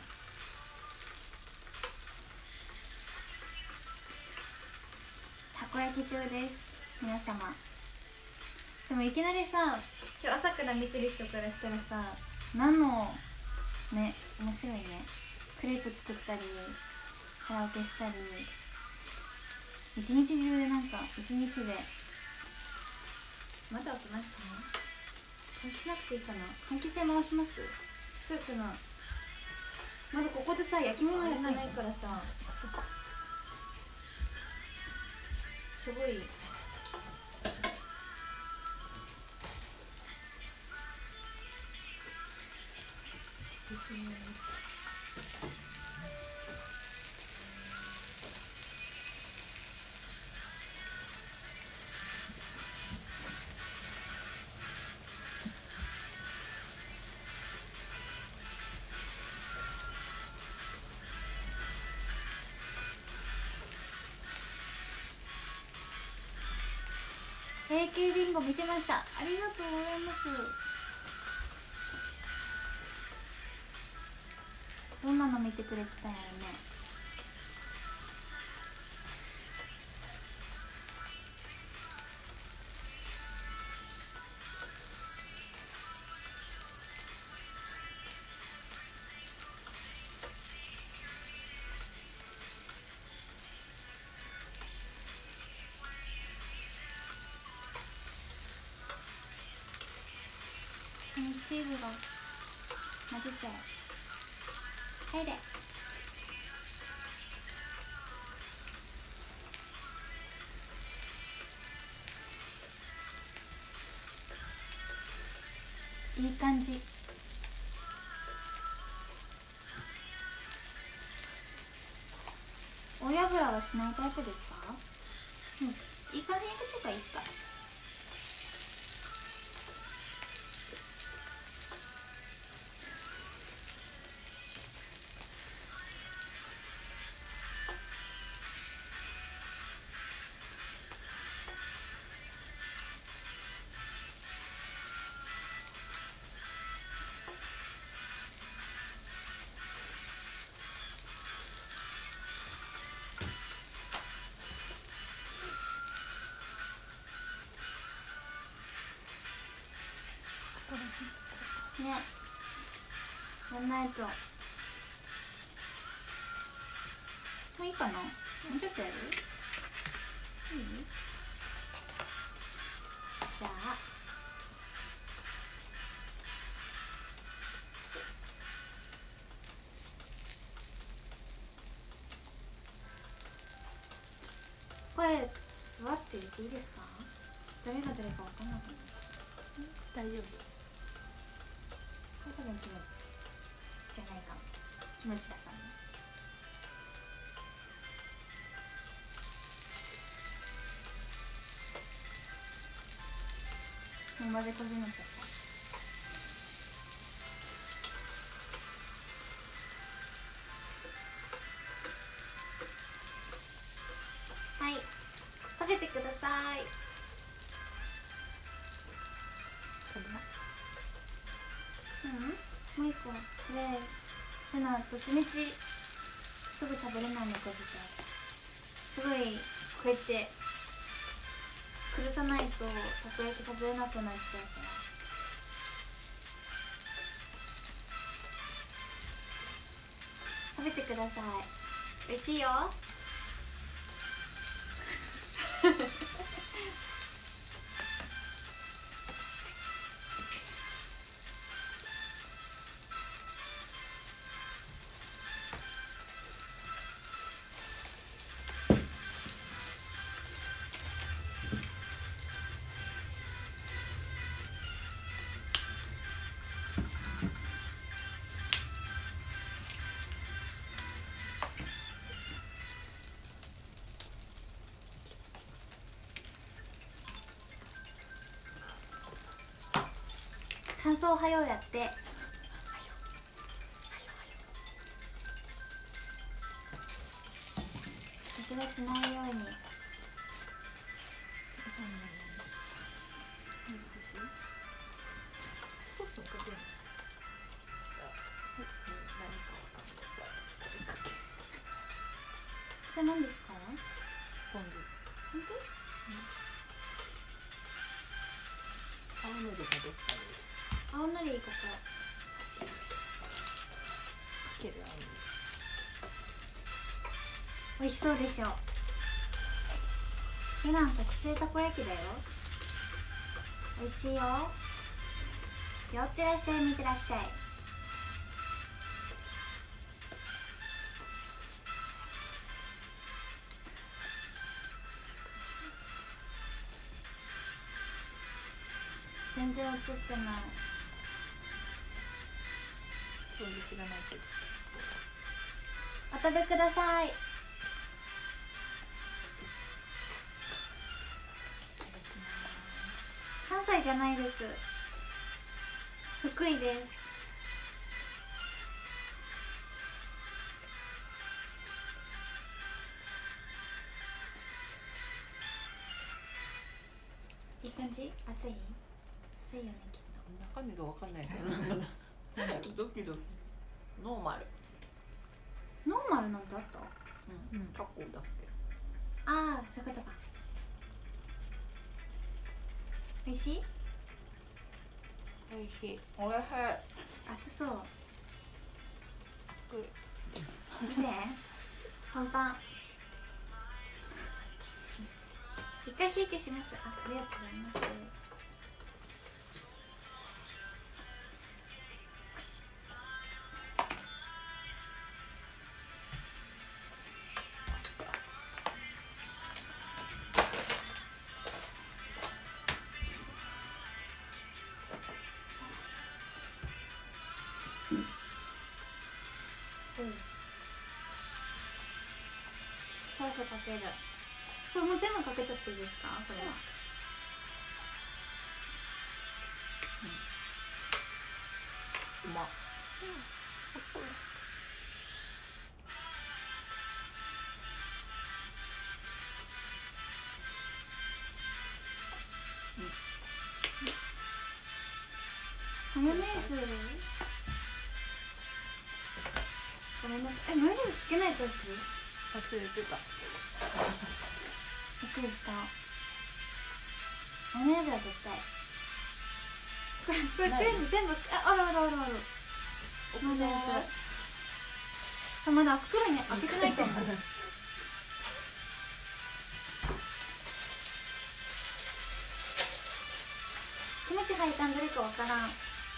たこ焼き中です皆様。でもいきなりさ、今日朝から見てる人からしたらさ、何のね、面白いね。クレープ作ったりカラオケしたり一日中でなんか一日で。まだ開けますか？換気しなくていいかな。換気扇回します？そうかな。まだここでさ焼き物焼かないからさ、 あそこすごい別に永久ビンゴ見てました。ありがとうございます。どんなの見てくれてたんやろね。チーズが混ぜちゃう。入れ。 いい感じ。追い油はしないタイプですか？うん、いい加減入れてばいいか。ね、やんないと。もういいかな。もうちょっとやる？いい？じゃあこれふわって入れていいですか？どれがどれかわかんなくなっちゃう。 大丈夫。 これ多分キムチじゃないかも。キムチだかも。もう混ぜこぜになっちゃった。はい、食べてください。うん、もう一個これふなどっちみちすぐ食べれないのか自体すごいこうやって崩さないとたこ焼き食べれなくなっちゃうから食べてください。美味しいよ。乾燥はようやって。水がしないように。 ソースをかける。 それ何ですか？ ポン酢。 本当？ 青のりがどっかに。 青のりここ。 かける青のり。 美味しそうでしょ。悲願特製たこ焼きだよ。美味しいよ。寄ってらっしゃい、見てらっしゃい。全然映ってない。 そういう知らないけど。 お食べください。関西じゃないです。福井です。いい感じ？熱い？熱いよねきっと。 中身がわかんないからなんかドキドキ。ノーマル。 ノーマルなんてあった？ うん、タコだっけ。 ああ、そういうことか。美味しい？ 美味しい。おいしい。 熱そう。 く見て。パンパン。一回火消します。あ、ありがとうございます。 ソースかける。これもう全部かけちゃっていいですか？これは。 うまっ。 マヨネーズ。ごめんなさい。え、マヨネーズつけないタイプ？ 忘れてた。 びっくりした。マヨネーズは絶対。これこれこれ全部ああるあるあるある。マヨネーズ。あ、まだ袋に開けてないと思う。キムチ入ったんどれかわからん。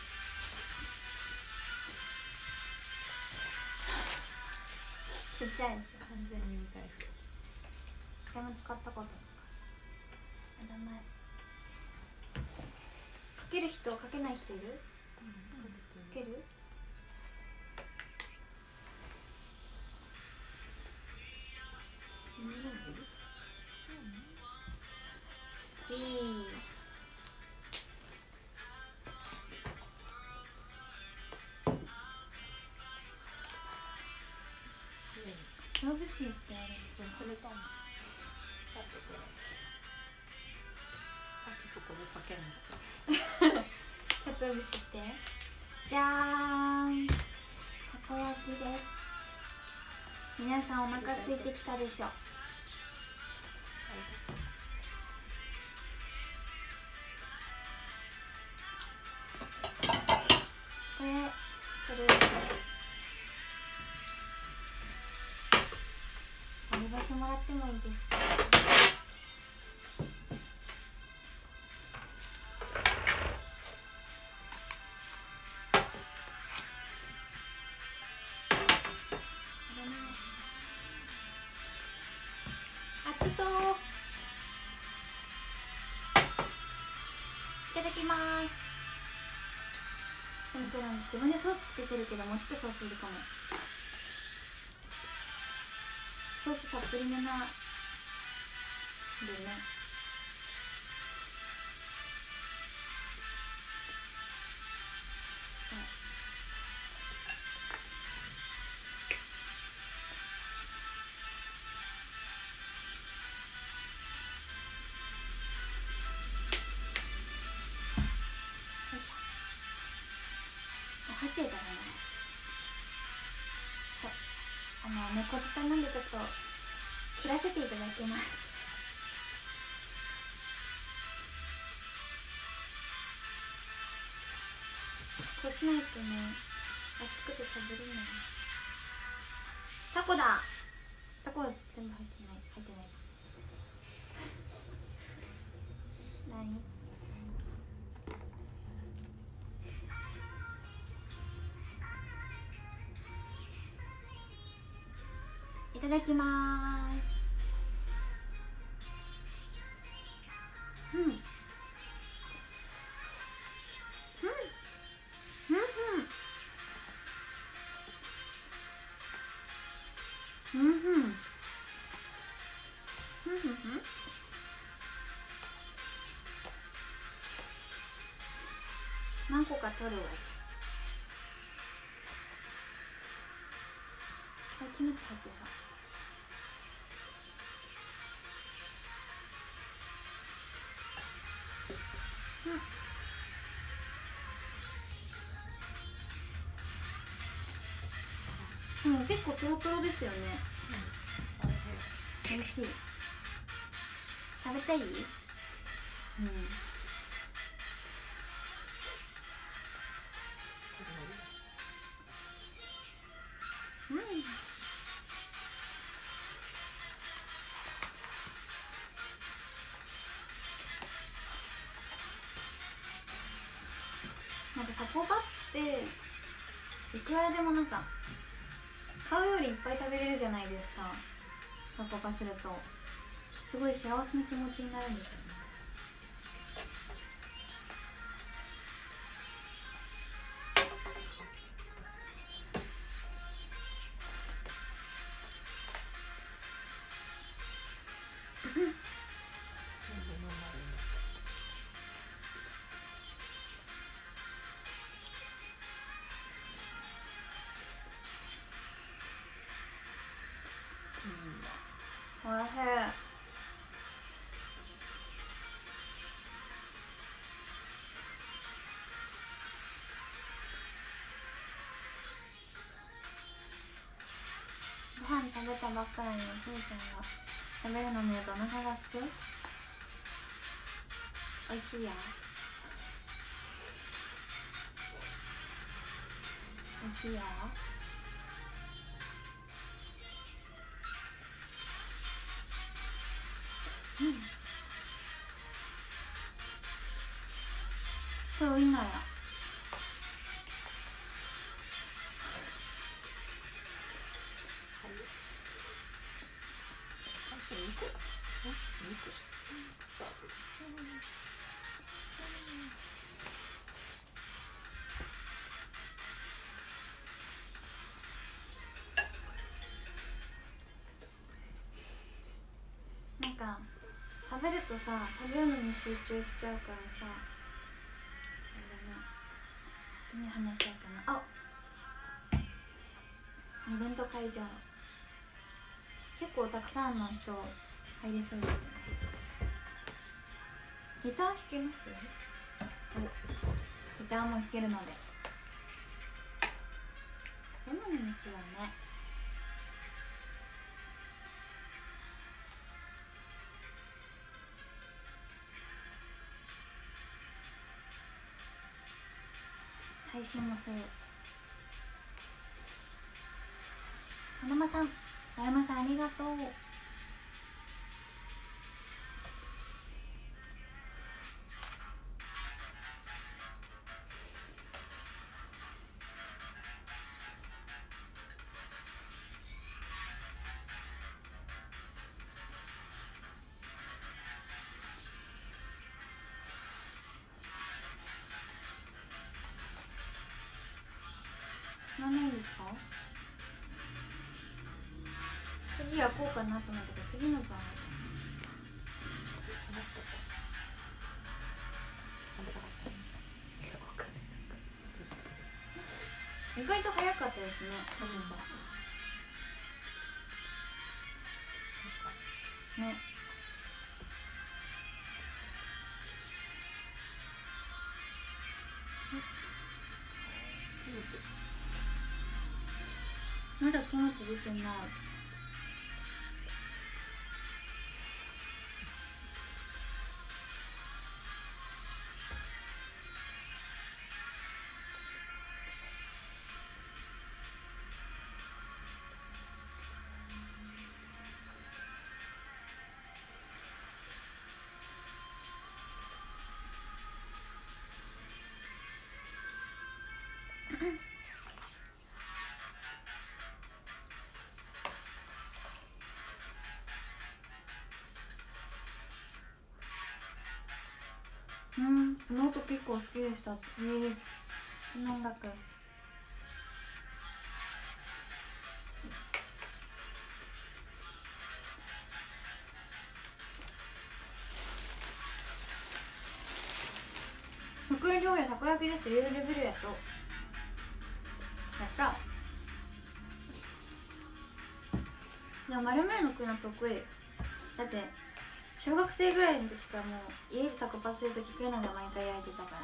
ちっちゃいでしょ。 完全に未開封。 でも使ったことないから。ありがとうございます。かける人かけない人いる？ うん、 かける？いい。かつお節ってあるんですか？ 忘れたもん。だってこれさっきそこで酒なんですよ。 かつお節ってじゃーん、たこ焼きです。皆さんお腹空いてきたでしょ。これとりあえず割り箸もらってもいいですか？熱そう。いただきます。天ぷらに自分でソースつけてるけど、もう一ソースいるかも。ソースたっぷりめなでね。お箸で食べます。そう、あの猫舌なんでちょっと切らせていただきます。こうしないとね、熱くて食べれない。タコだ。タコ全部入ってない。入ってない。何？いただきまーす。うん。うん。うん。うん。うん。うん。うん。うん。何個か取るわ。これキムチ入ってさ。うん、うん、結構トロトロですよね。美味しい。食べたい？うん。うん。なんかタコパっていくらでもなんか買うよりいっぱい食べれるじゃないですか。タコパするとすごい幸せな気持ちになるんですよね。 おいしい。ご飯食べたばっかりのふーちゃんが食べるの見るとお腹がすく。おいしいよ。おいしいよ。うん。これウインナーや。なんか食べるとさ、食べるのに集中しちゃうからさ、あれだね、何話しようかな。あ、イベント会場結構たくさんの人入りそうですよね。ギター弾けます？お、ギターも弾けるのでどのにしようね。配信もする。花間さん、あやまさんありがとう。何ないんですか？次はこうかなと思ったけど次の分は探したか食べたかったね。いや、わかんない。なんかどうした意外と早かったですね。 うん、まあ確かにね。まだトマト出てない。うん、この音結構好きでした。ええー、この音楽。福井料理たこ焼きですっていうレベルやと。やった。でも丸めの食うの得意。だって小学生ぐらいの時からもう家でタコパする時食うのが毎回焼いてたから。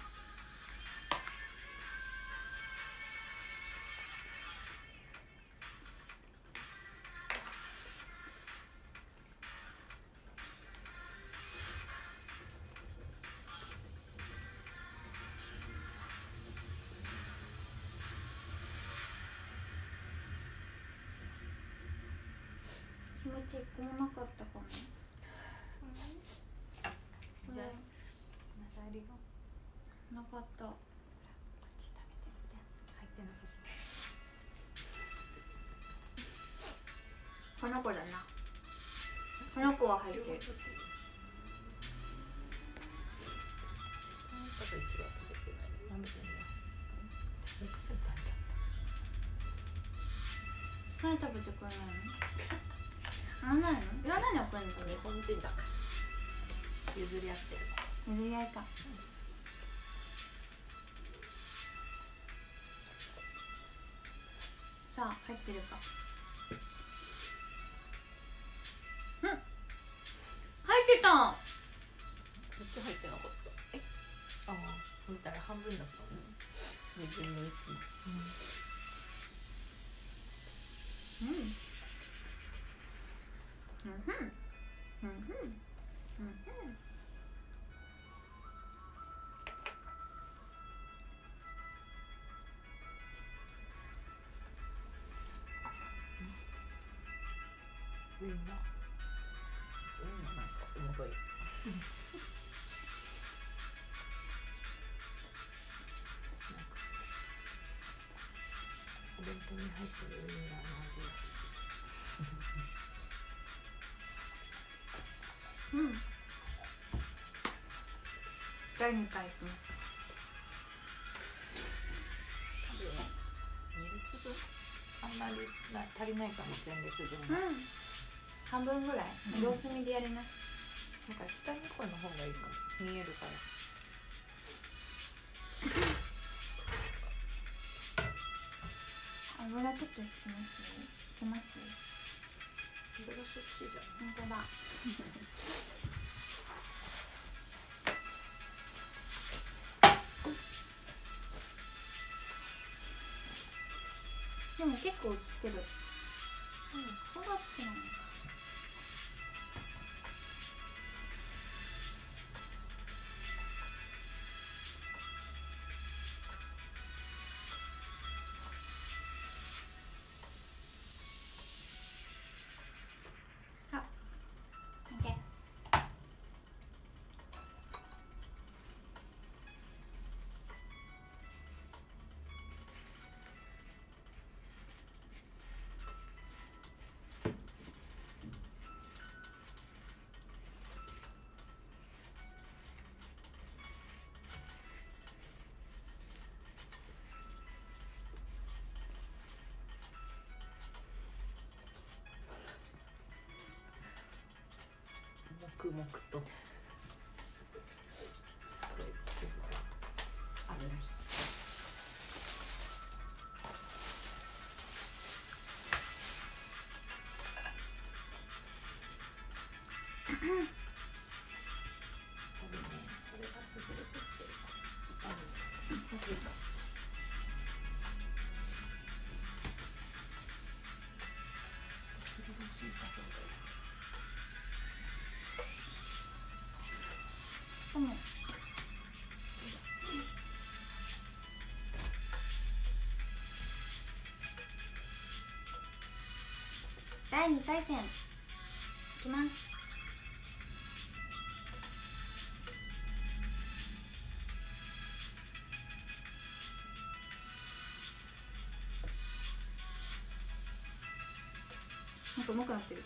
気持ちいっこもなかったかも。これまたありがとう。 なかった。こっち食べてみて。入ってなさそう。 この子だな。この子は入ってる。 多分一番食べてない。食べてんだ。昔みたいだった。 何食べてくれないの？ あんないの？いらないのこれの日本人だから譲り合ってる。 譲り合いか。さあ入ってるか。うん、入ってた。 こっち入ってなかった。え、ああ、見たら半分だったね。二分の一。 うん。うん。うんふん。うんふん。うんふん。 ウインナー。ウインナーなんかうまい。お弁当に入ってるウインナーの味がうん。だいにかいいきますか。 多分に列分あんまりな足りないかも。前列分うん。半分ぐらい、 うん、 様子見でやります。 なんか下にこの方がいいかも。見えるから。 油ちょっと引きますよ。引きますよ。 油そっちじゃん。 本当だ。でも結構映ってる。うん、ここが映ってないのか。あ、オッケー。 黙々と。すごい静か。油引き。多分ね、それが潰れてってるから。多分欲しいか。それが引いた方がいい。 うん。だいにかい戦いきます。なんかうまくなってる。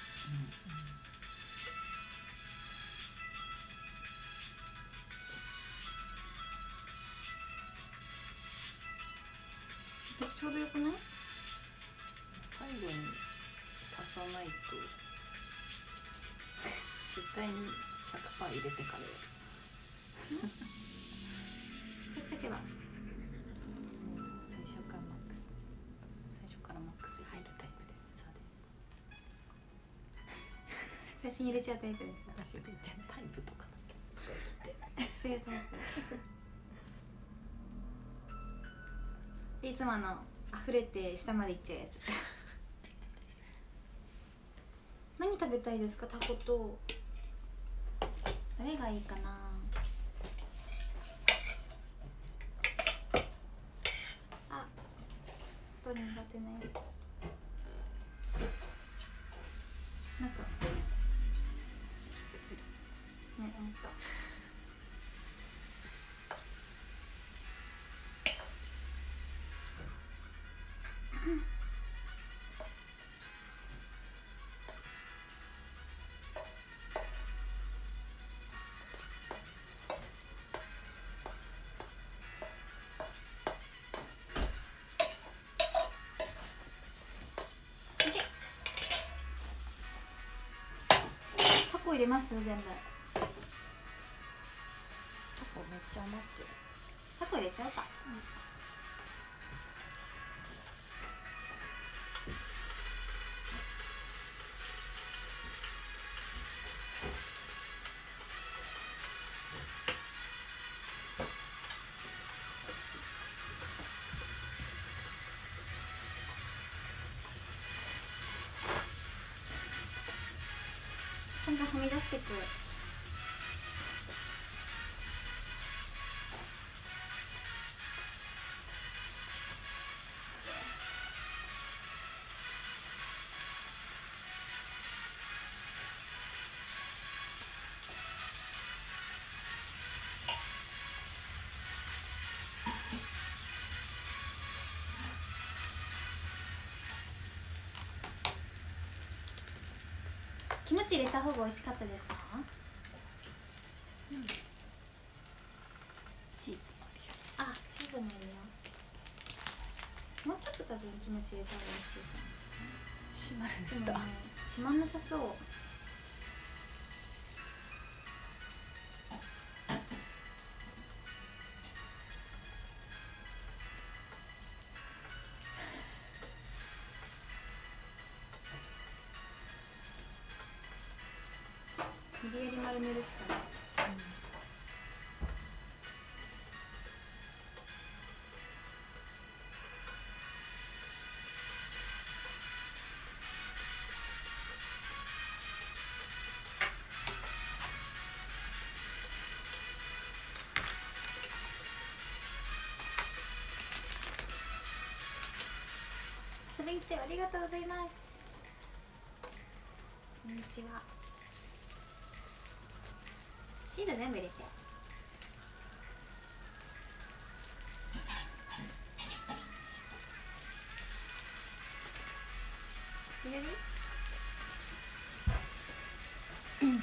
うん、ちょうどよくない？ 最後に足さないと絶対に ひゃくパーセント 入れてからやる。 そしてけば最初からマックスです。最初からマックス入るタイプです。そうです。 最初に入れちゃうタイプです。 私で言ってタイプとかだけ切ってそういうタイプ。いつもあの溢れて下までいっちゃうやつ。何食べたいですか？タコとどれがいいかな。あ、どれ苦手なやつ。なんかね、思った。 入れましたよ全部。 タコめっちゃ余ってる。 タコ入れちゃうか。ちゃんとはみ出してく。キムチ入れた方が美味しかったですか？ うん、チーズもあるよ。 あ、チーズもいるよ。もうちょっと多分キムチ入れた方が美味しいか閉まるな。 んだ。 でもね、閉まんなさそう。無理やり丸めるしかない。遊びに来てありがとうございます。こんにちは。チーズ全部入れて。入れる？うん。よし。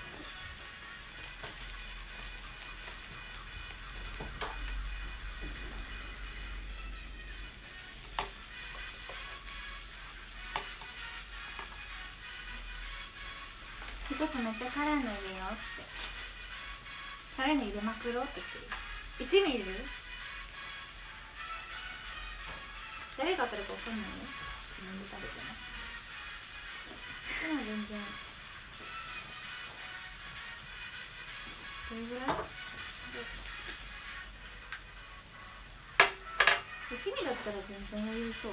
一つめっちゃ辛いの入れようって。辛いの入れまくろうって言ってる。一味入れる？誰が当たるか分かんないよ。 自分で食べてね。 でも全然。どれぐらい？一味だったら全然余裕そう。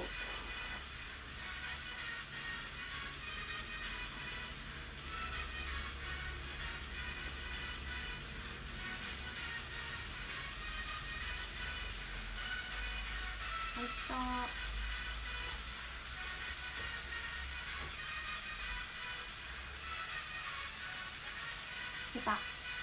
美味しそう。出た。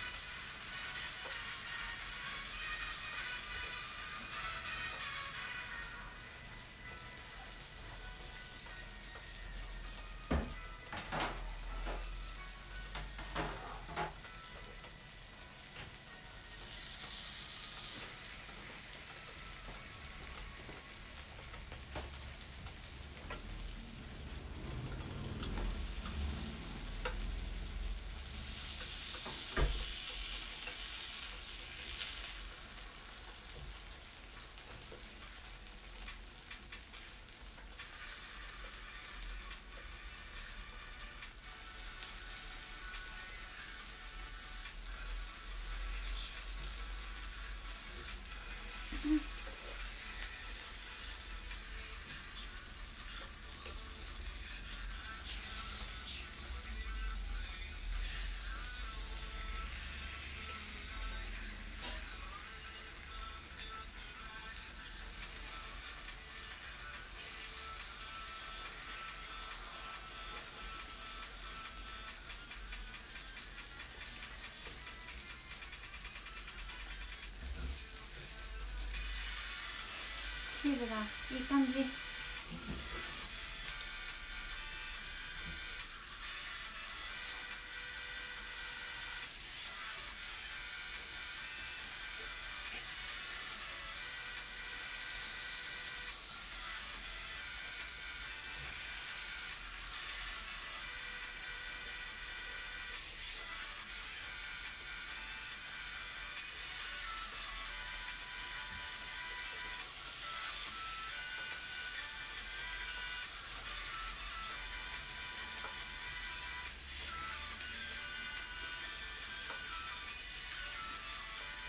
チーズがいい感じ。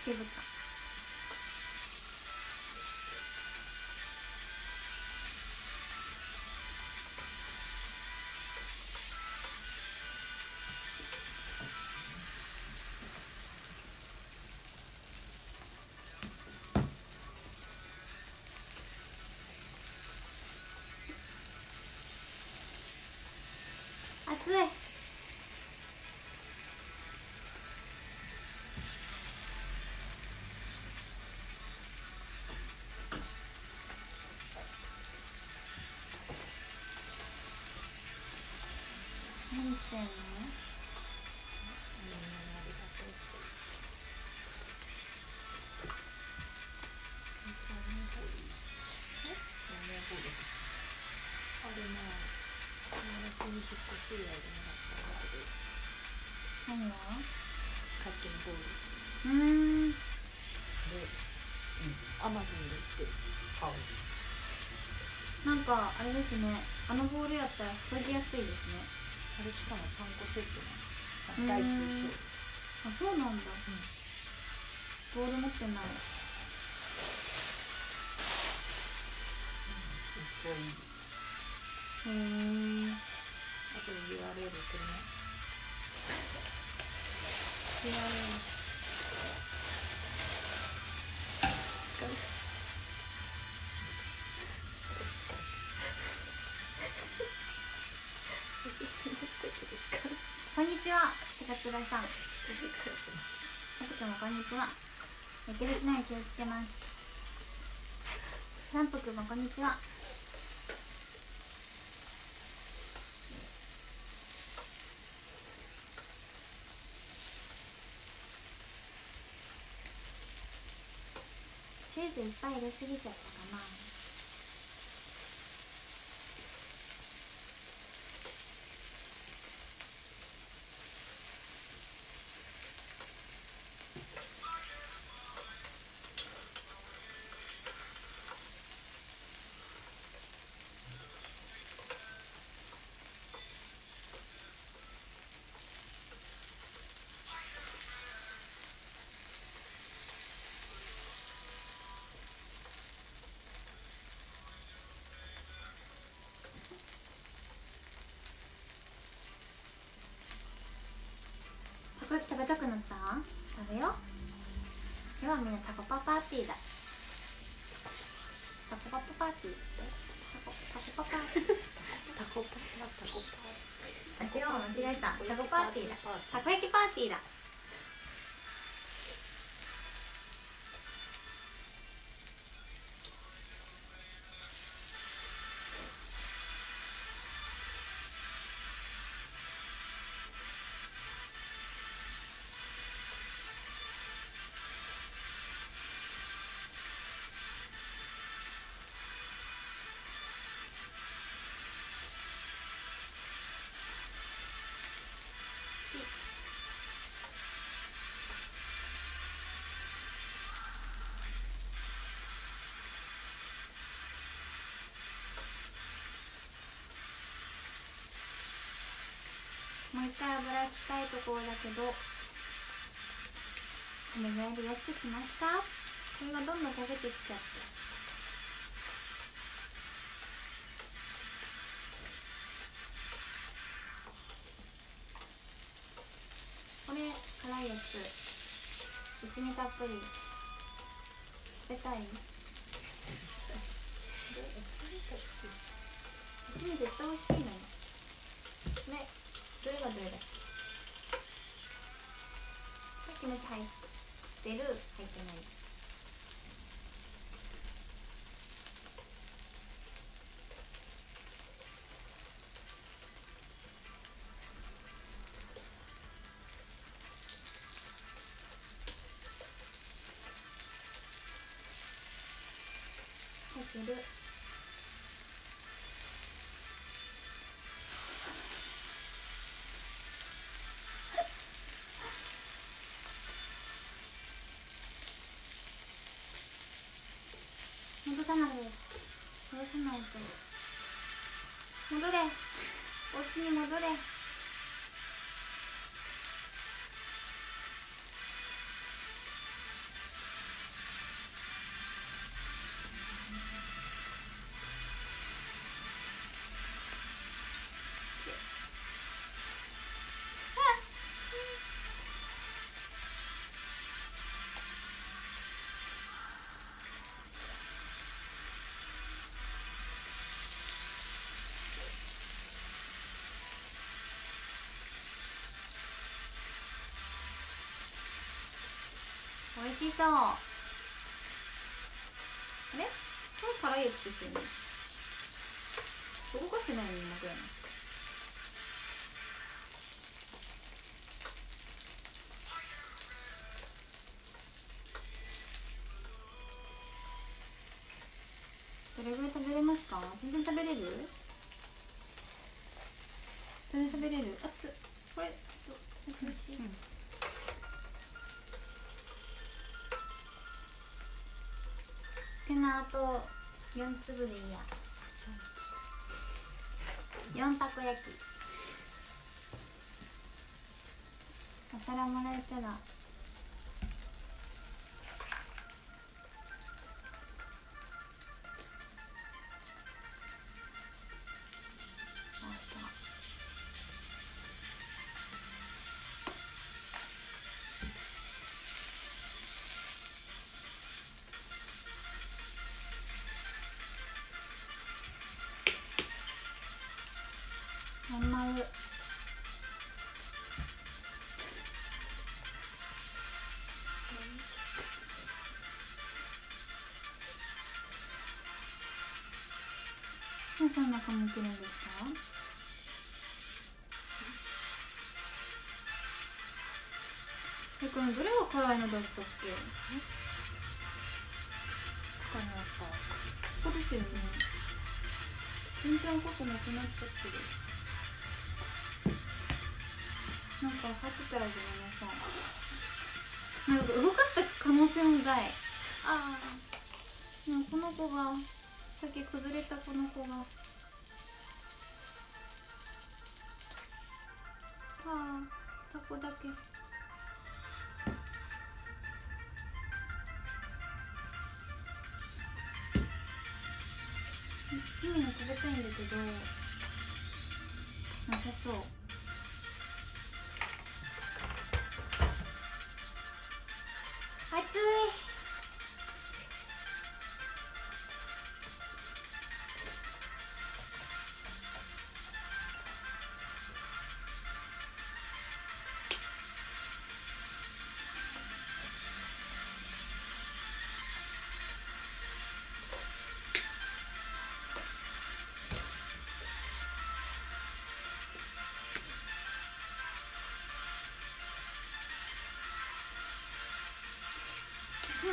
静か。暑い。何してんの？ あれな、友達に引っ越し祝いでもらったんだけど、 何を？ さっきのボールうーん。 で、アマゾンで売ってる。買う。 なんかあれですね、あのボールやったら注ぎやすいですね。 あれしかもさんこセットなの。大中小。 あ、そうなんだ。ボール持ってない。 すっごいいい。 へえ。 あとで ユーアールエル 送るね。 違う。 使う。おすすめしたけど使う。 こんにちは、高倉さん。たくちゃんもこんにちは。やけどしないよう気をつけます。三福もこんにちは。チーズいっぱい入れすぎちゃったかな。たこ焼き食べたくなった？食べよう。今日はみんなタコパパーティーだ。タコパパパーティーってタコタコパパーティータコパタコパ。 あ、違う、間違えた。タコパーティーだ。たこ焼きパーティーだ。もう一回油焼きたいところだけど、これぐらいでよしとしました。これがどんどん焦げてきちゃって、これ辛いやつうちにたっぷり食べたい？うちに絶対美味しいのよ。ね、どれがどれだっけ？キムチ入ってる？入ってない？入ってる。戻さないで、戻さないと。戻れ、お家に戻れ。 しそう。あれこれ辛いやつですよね。動かしてないのに今ぐらいの。どれぐらい食べれますか？全然食べれる？全然食べれる？あつこれ美味しい。うん、けな、あとよんつぶでいいや。よんたこ焼き。お皿もらえたら。まんまる。なんでそんな髪切るんですか？え、これどれが辛いのだったっけ？ 他にあった。 ここですよね。全然ことなくなっちゃってる。なんか入ってたらごめんなさい。なんか動かした可能性も大。ああ、でもこの子がさっき崩れたこの子が、はあ、タコだけ。ジミの食べたいんだけどなさそう。暑い。うん。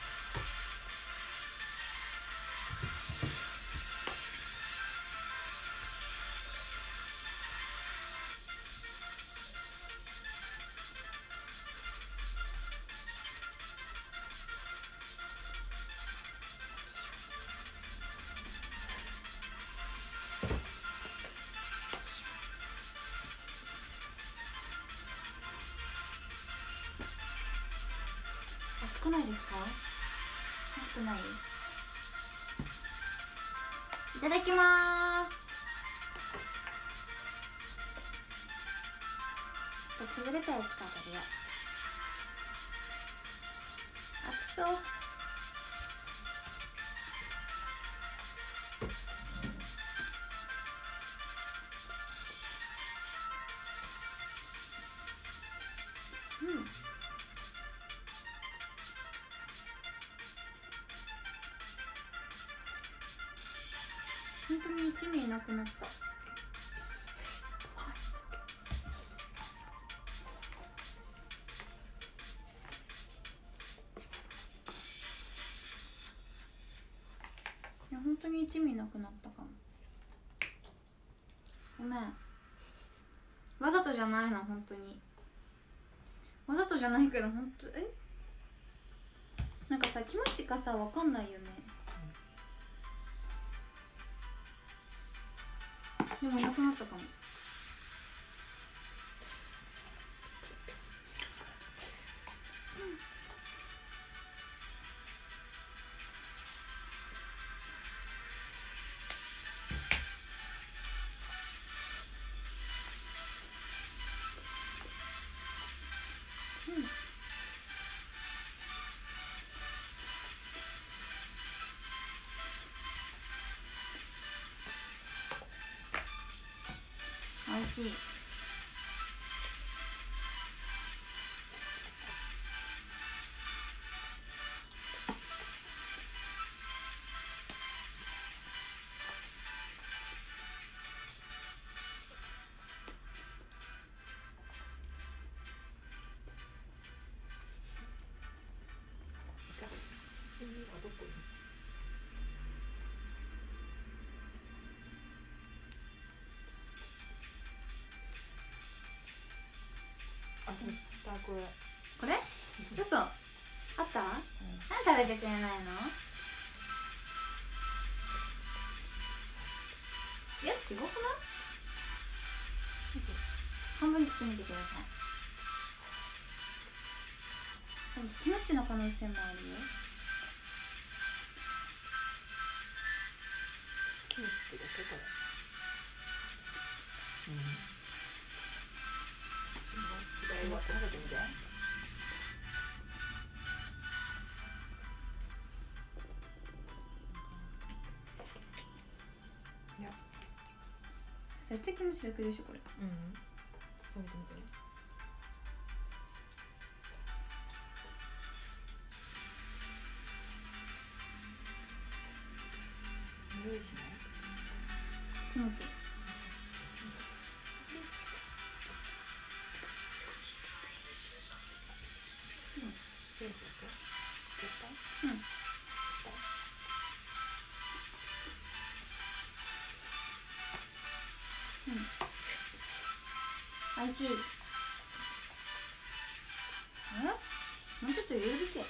暑くないですか？暑くない？いただきまーす。ちょっと崩れたやつから食べよう。熱そう。うん。本当に一味いなくなった。いや本当に一味いなくなったかも。ごめん。わざとじゃないの本当に。わざとじゃないけど本当え？なんかさ気持ちかさわかんないよね。でもいなくなったかも。うん。うん。おいしい。 たこれこれ嘘あった、うん、何食べてくれないの。いや違うかな。半分切ってみてください。キムチの可能性もあるよ。 キムチってだけこれ。うん。食べてみて。いや。 絶対キムチだけでしょこれ。 うん。食べてみて。無理しない？ キムチ。うん。 キムチだけ？絶対？うん。うん。美味しい。え？もうちょっと入れるべきやった？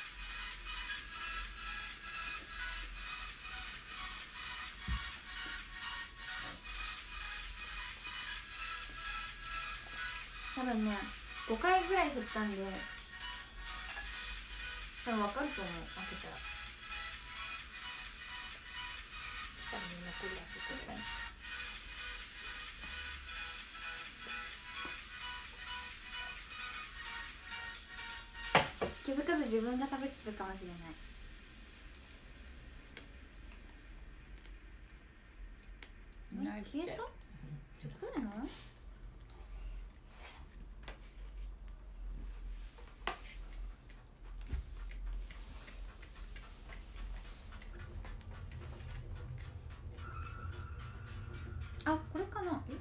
多分ねごかいぐらい振ったんで多分分かると思う。開けたら下に残りやすい。確かに。 気づかず自分が食べてるかもしれない。消えた？そうなの？あ、これかな。え？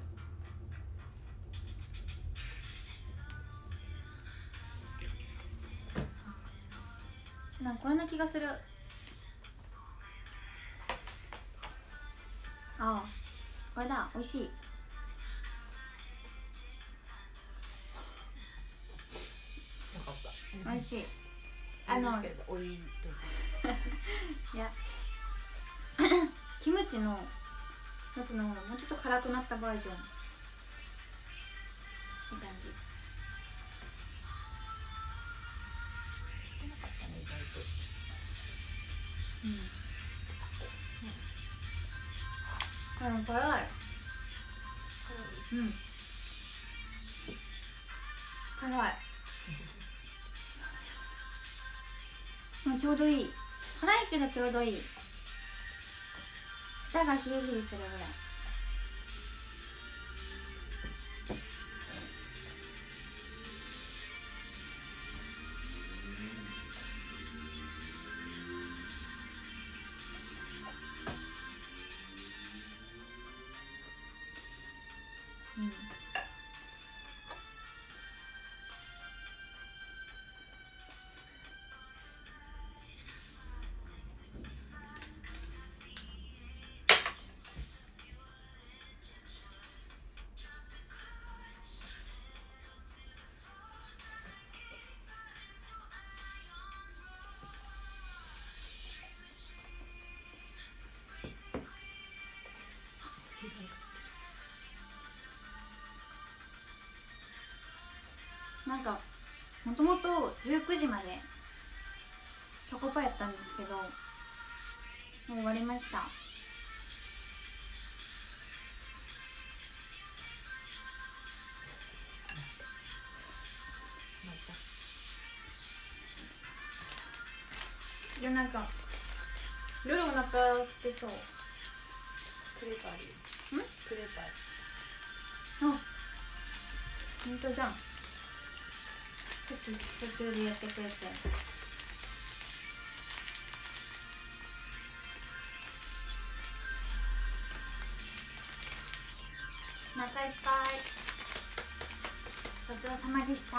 なんかこれな気がする。あ、これだ。美味しい。 よかった。 美味しい。あの、 おいどうぞ。 いやキムチのやつの方がもうちょっと辛くなったバージョン。いい感じ。 少なかったね意外と。 うん。うん、辛い。うん。辛い。もうちょうどいい。辛いけどちょうどいい。舌がヒリヒリするぐらい。うん。なんかもともとじゅうくじまでチョコパやったんですけどもう終わりました。でなんか夜お腹空きそう。 クレーパーあるよ。ん？クレーパー。あ、ほんとじゃん。さっき途中でやってくれて。お腹いっぱい。ごちそうさまでした。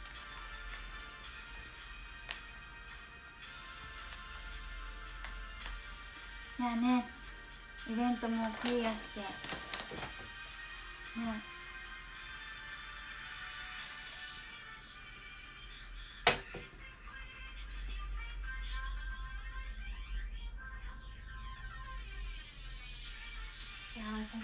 いやね、イベントもクリアしてね、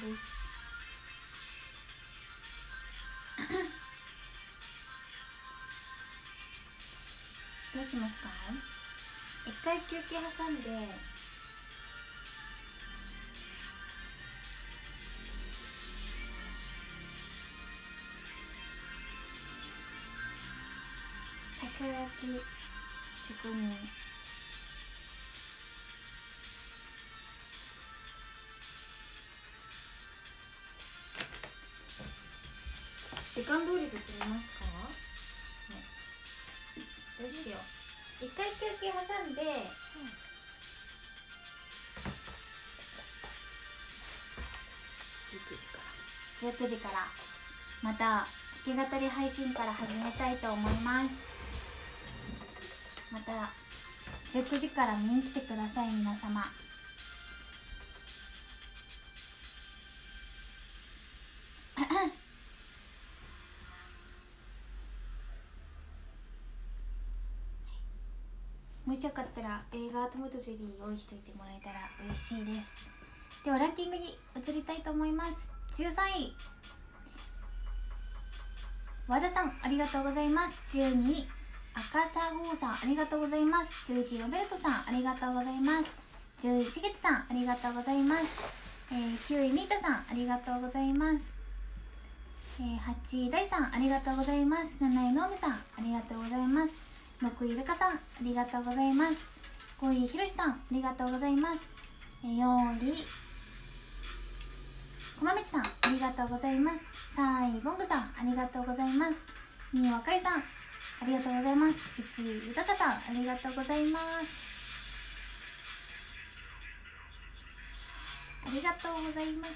どうしますか？一回休憩挟んでたこ焼き職人時間通り進みますか？ね、どうしよう。一回休憩挟んで、うん、じゅうくじからじゅうくじからまた弾き語り配信から始めたいと思います。またじゅうくじから見に来てください皆様。もしよかったら映画トマトジュリー用意しといてもらえたら嬉しいです。ではランキングに移りたいと思います。じゅうさんい和田さんありがとうございます。じゅうにい赤砂郷さんありがとうございます。じゅういちいロベルトさんありがとうございます。じゅういちいしげつさんありがとうございます。えー、きゅういミータさんありがとうございます。えー、はちいダイさんありがとうございます。なないノームさんありがとうございます。ろくいルカさんありがとうございます。ごいひろしさんありがとうございます。えー、よんいこまめちさんありがとうございます。さんいボングさんありがとうございます。にいわかいさんありがとうございます。いちいゆたかさんありがとうございます。ありがとうございました。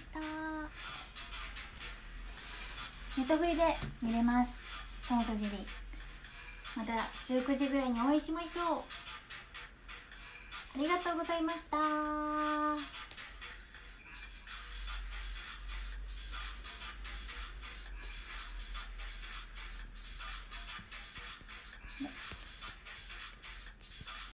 ネットフリで見れます。トマトジェリー。またじゅうくじぐらいにお会いしましょう。ありがとうございました。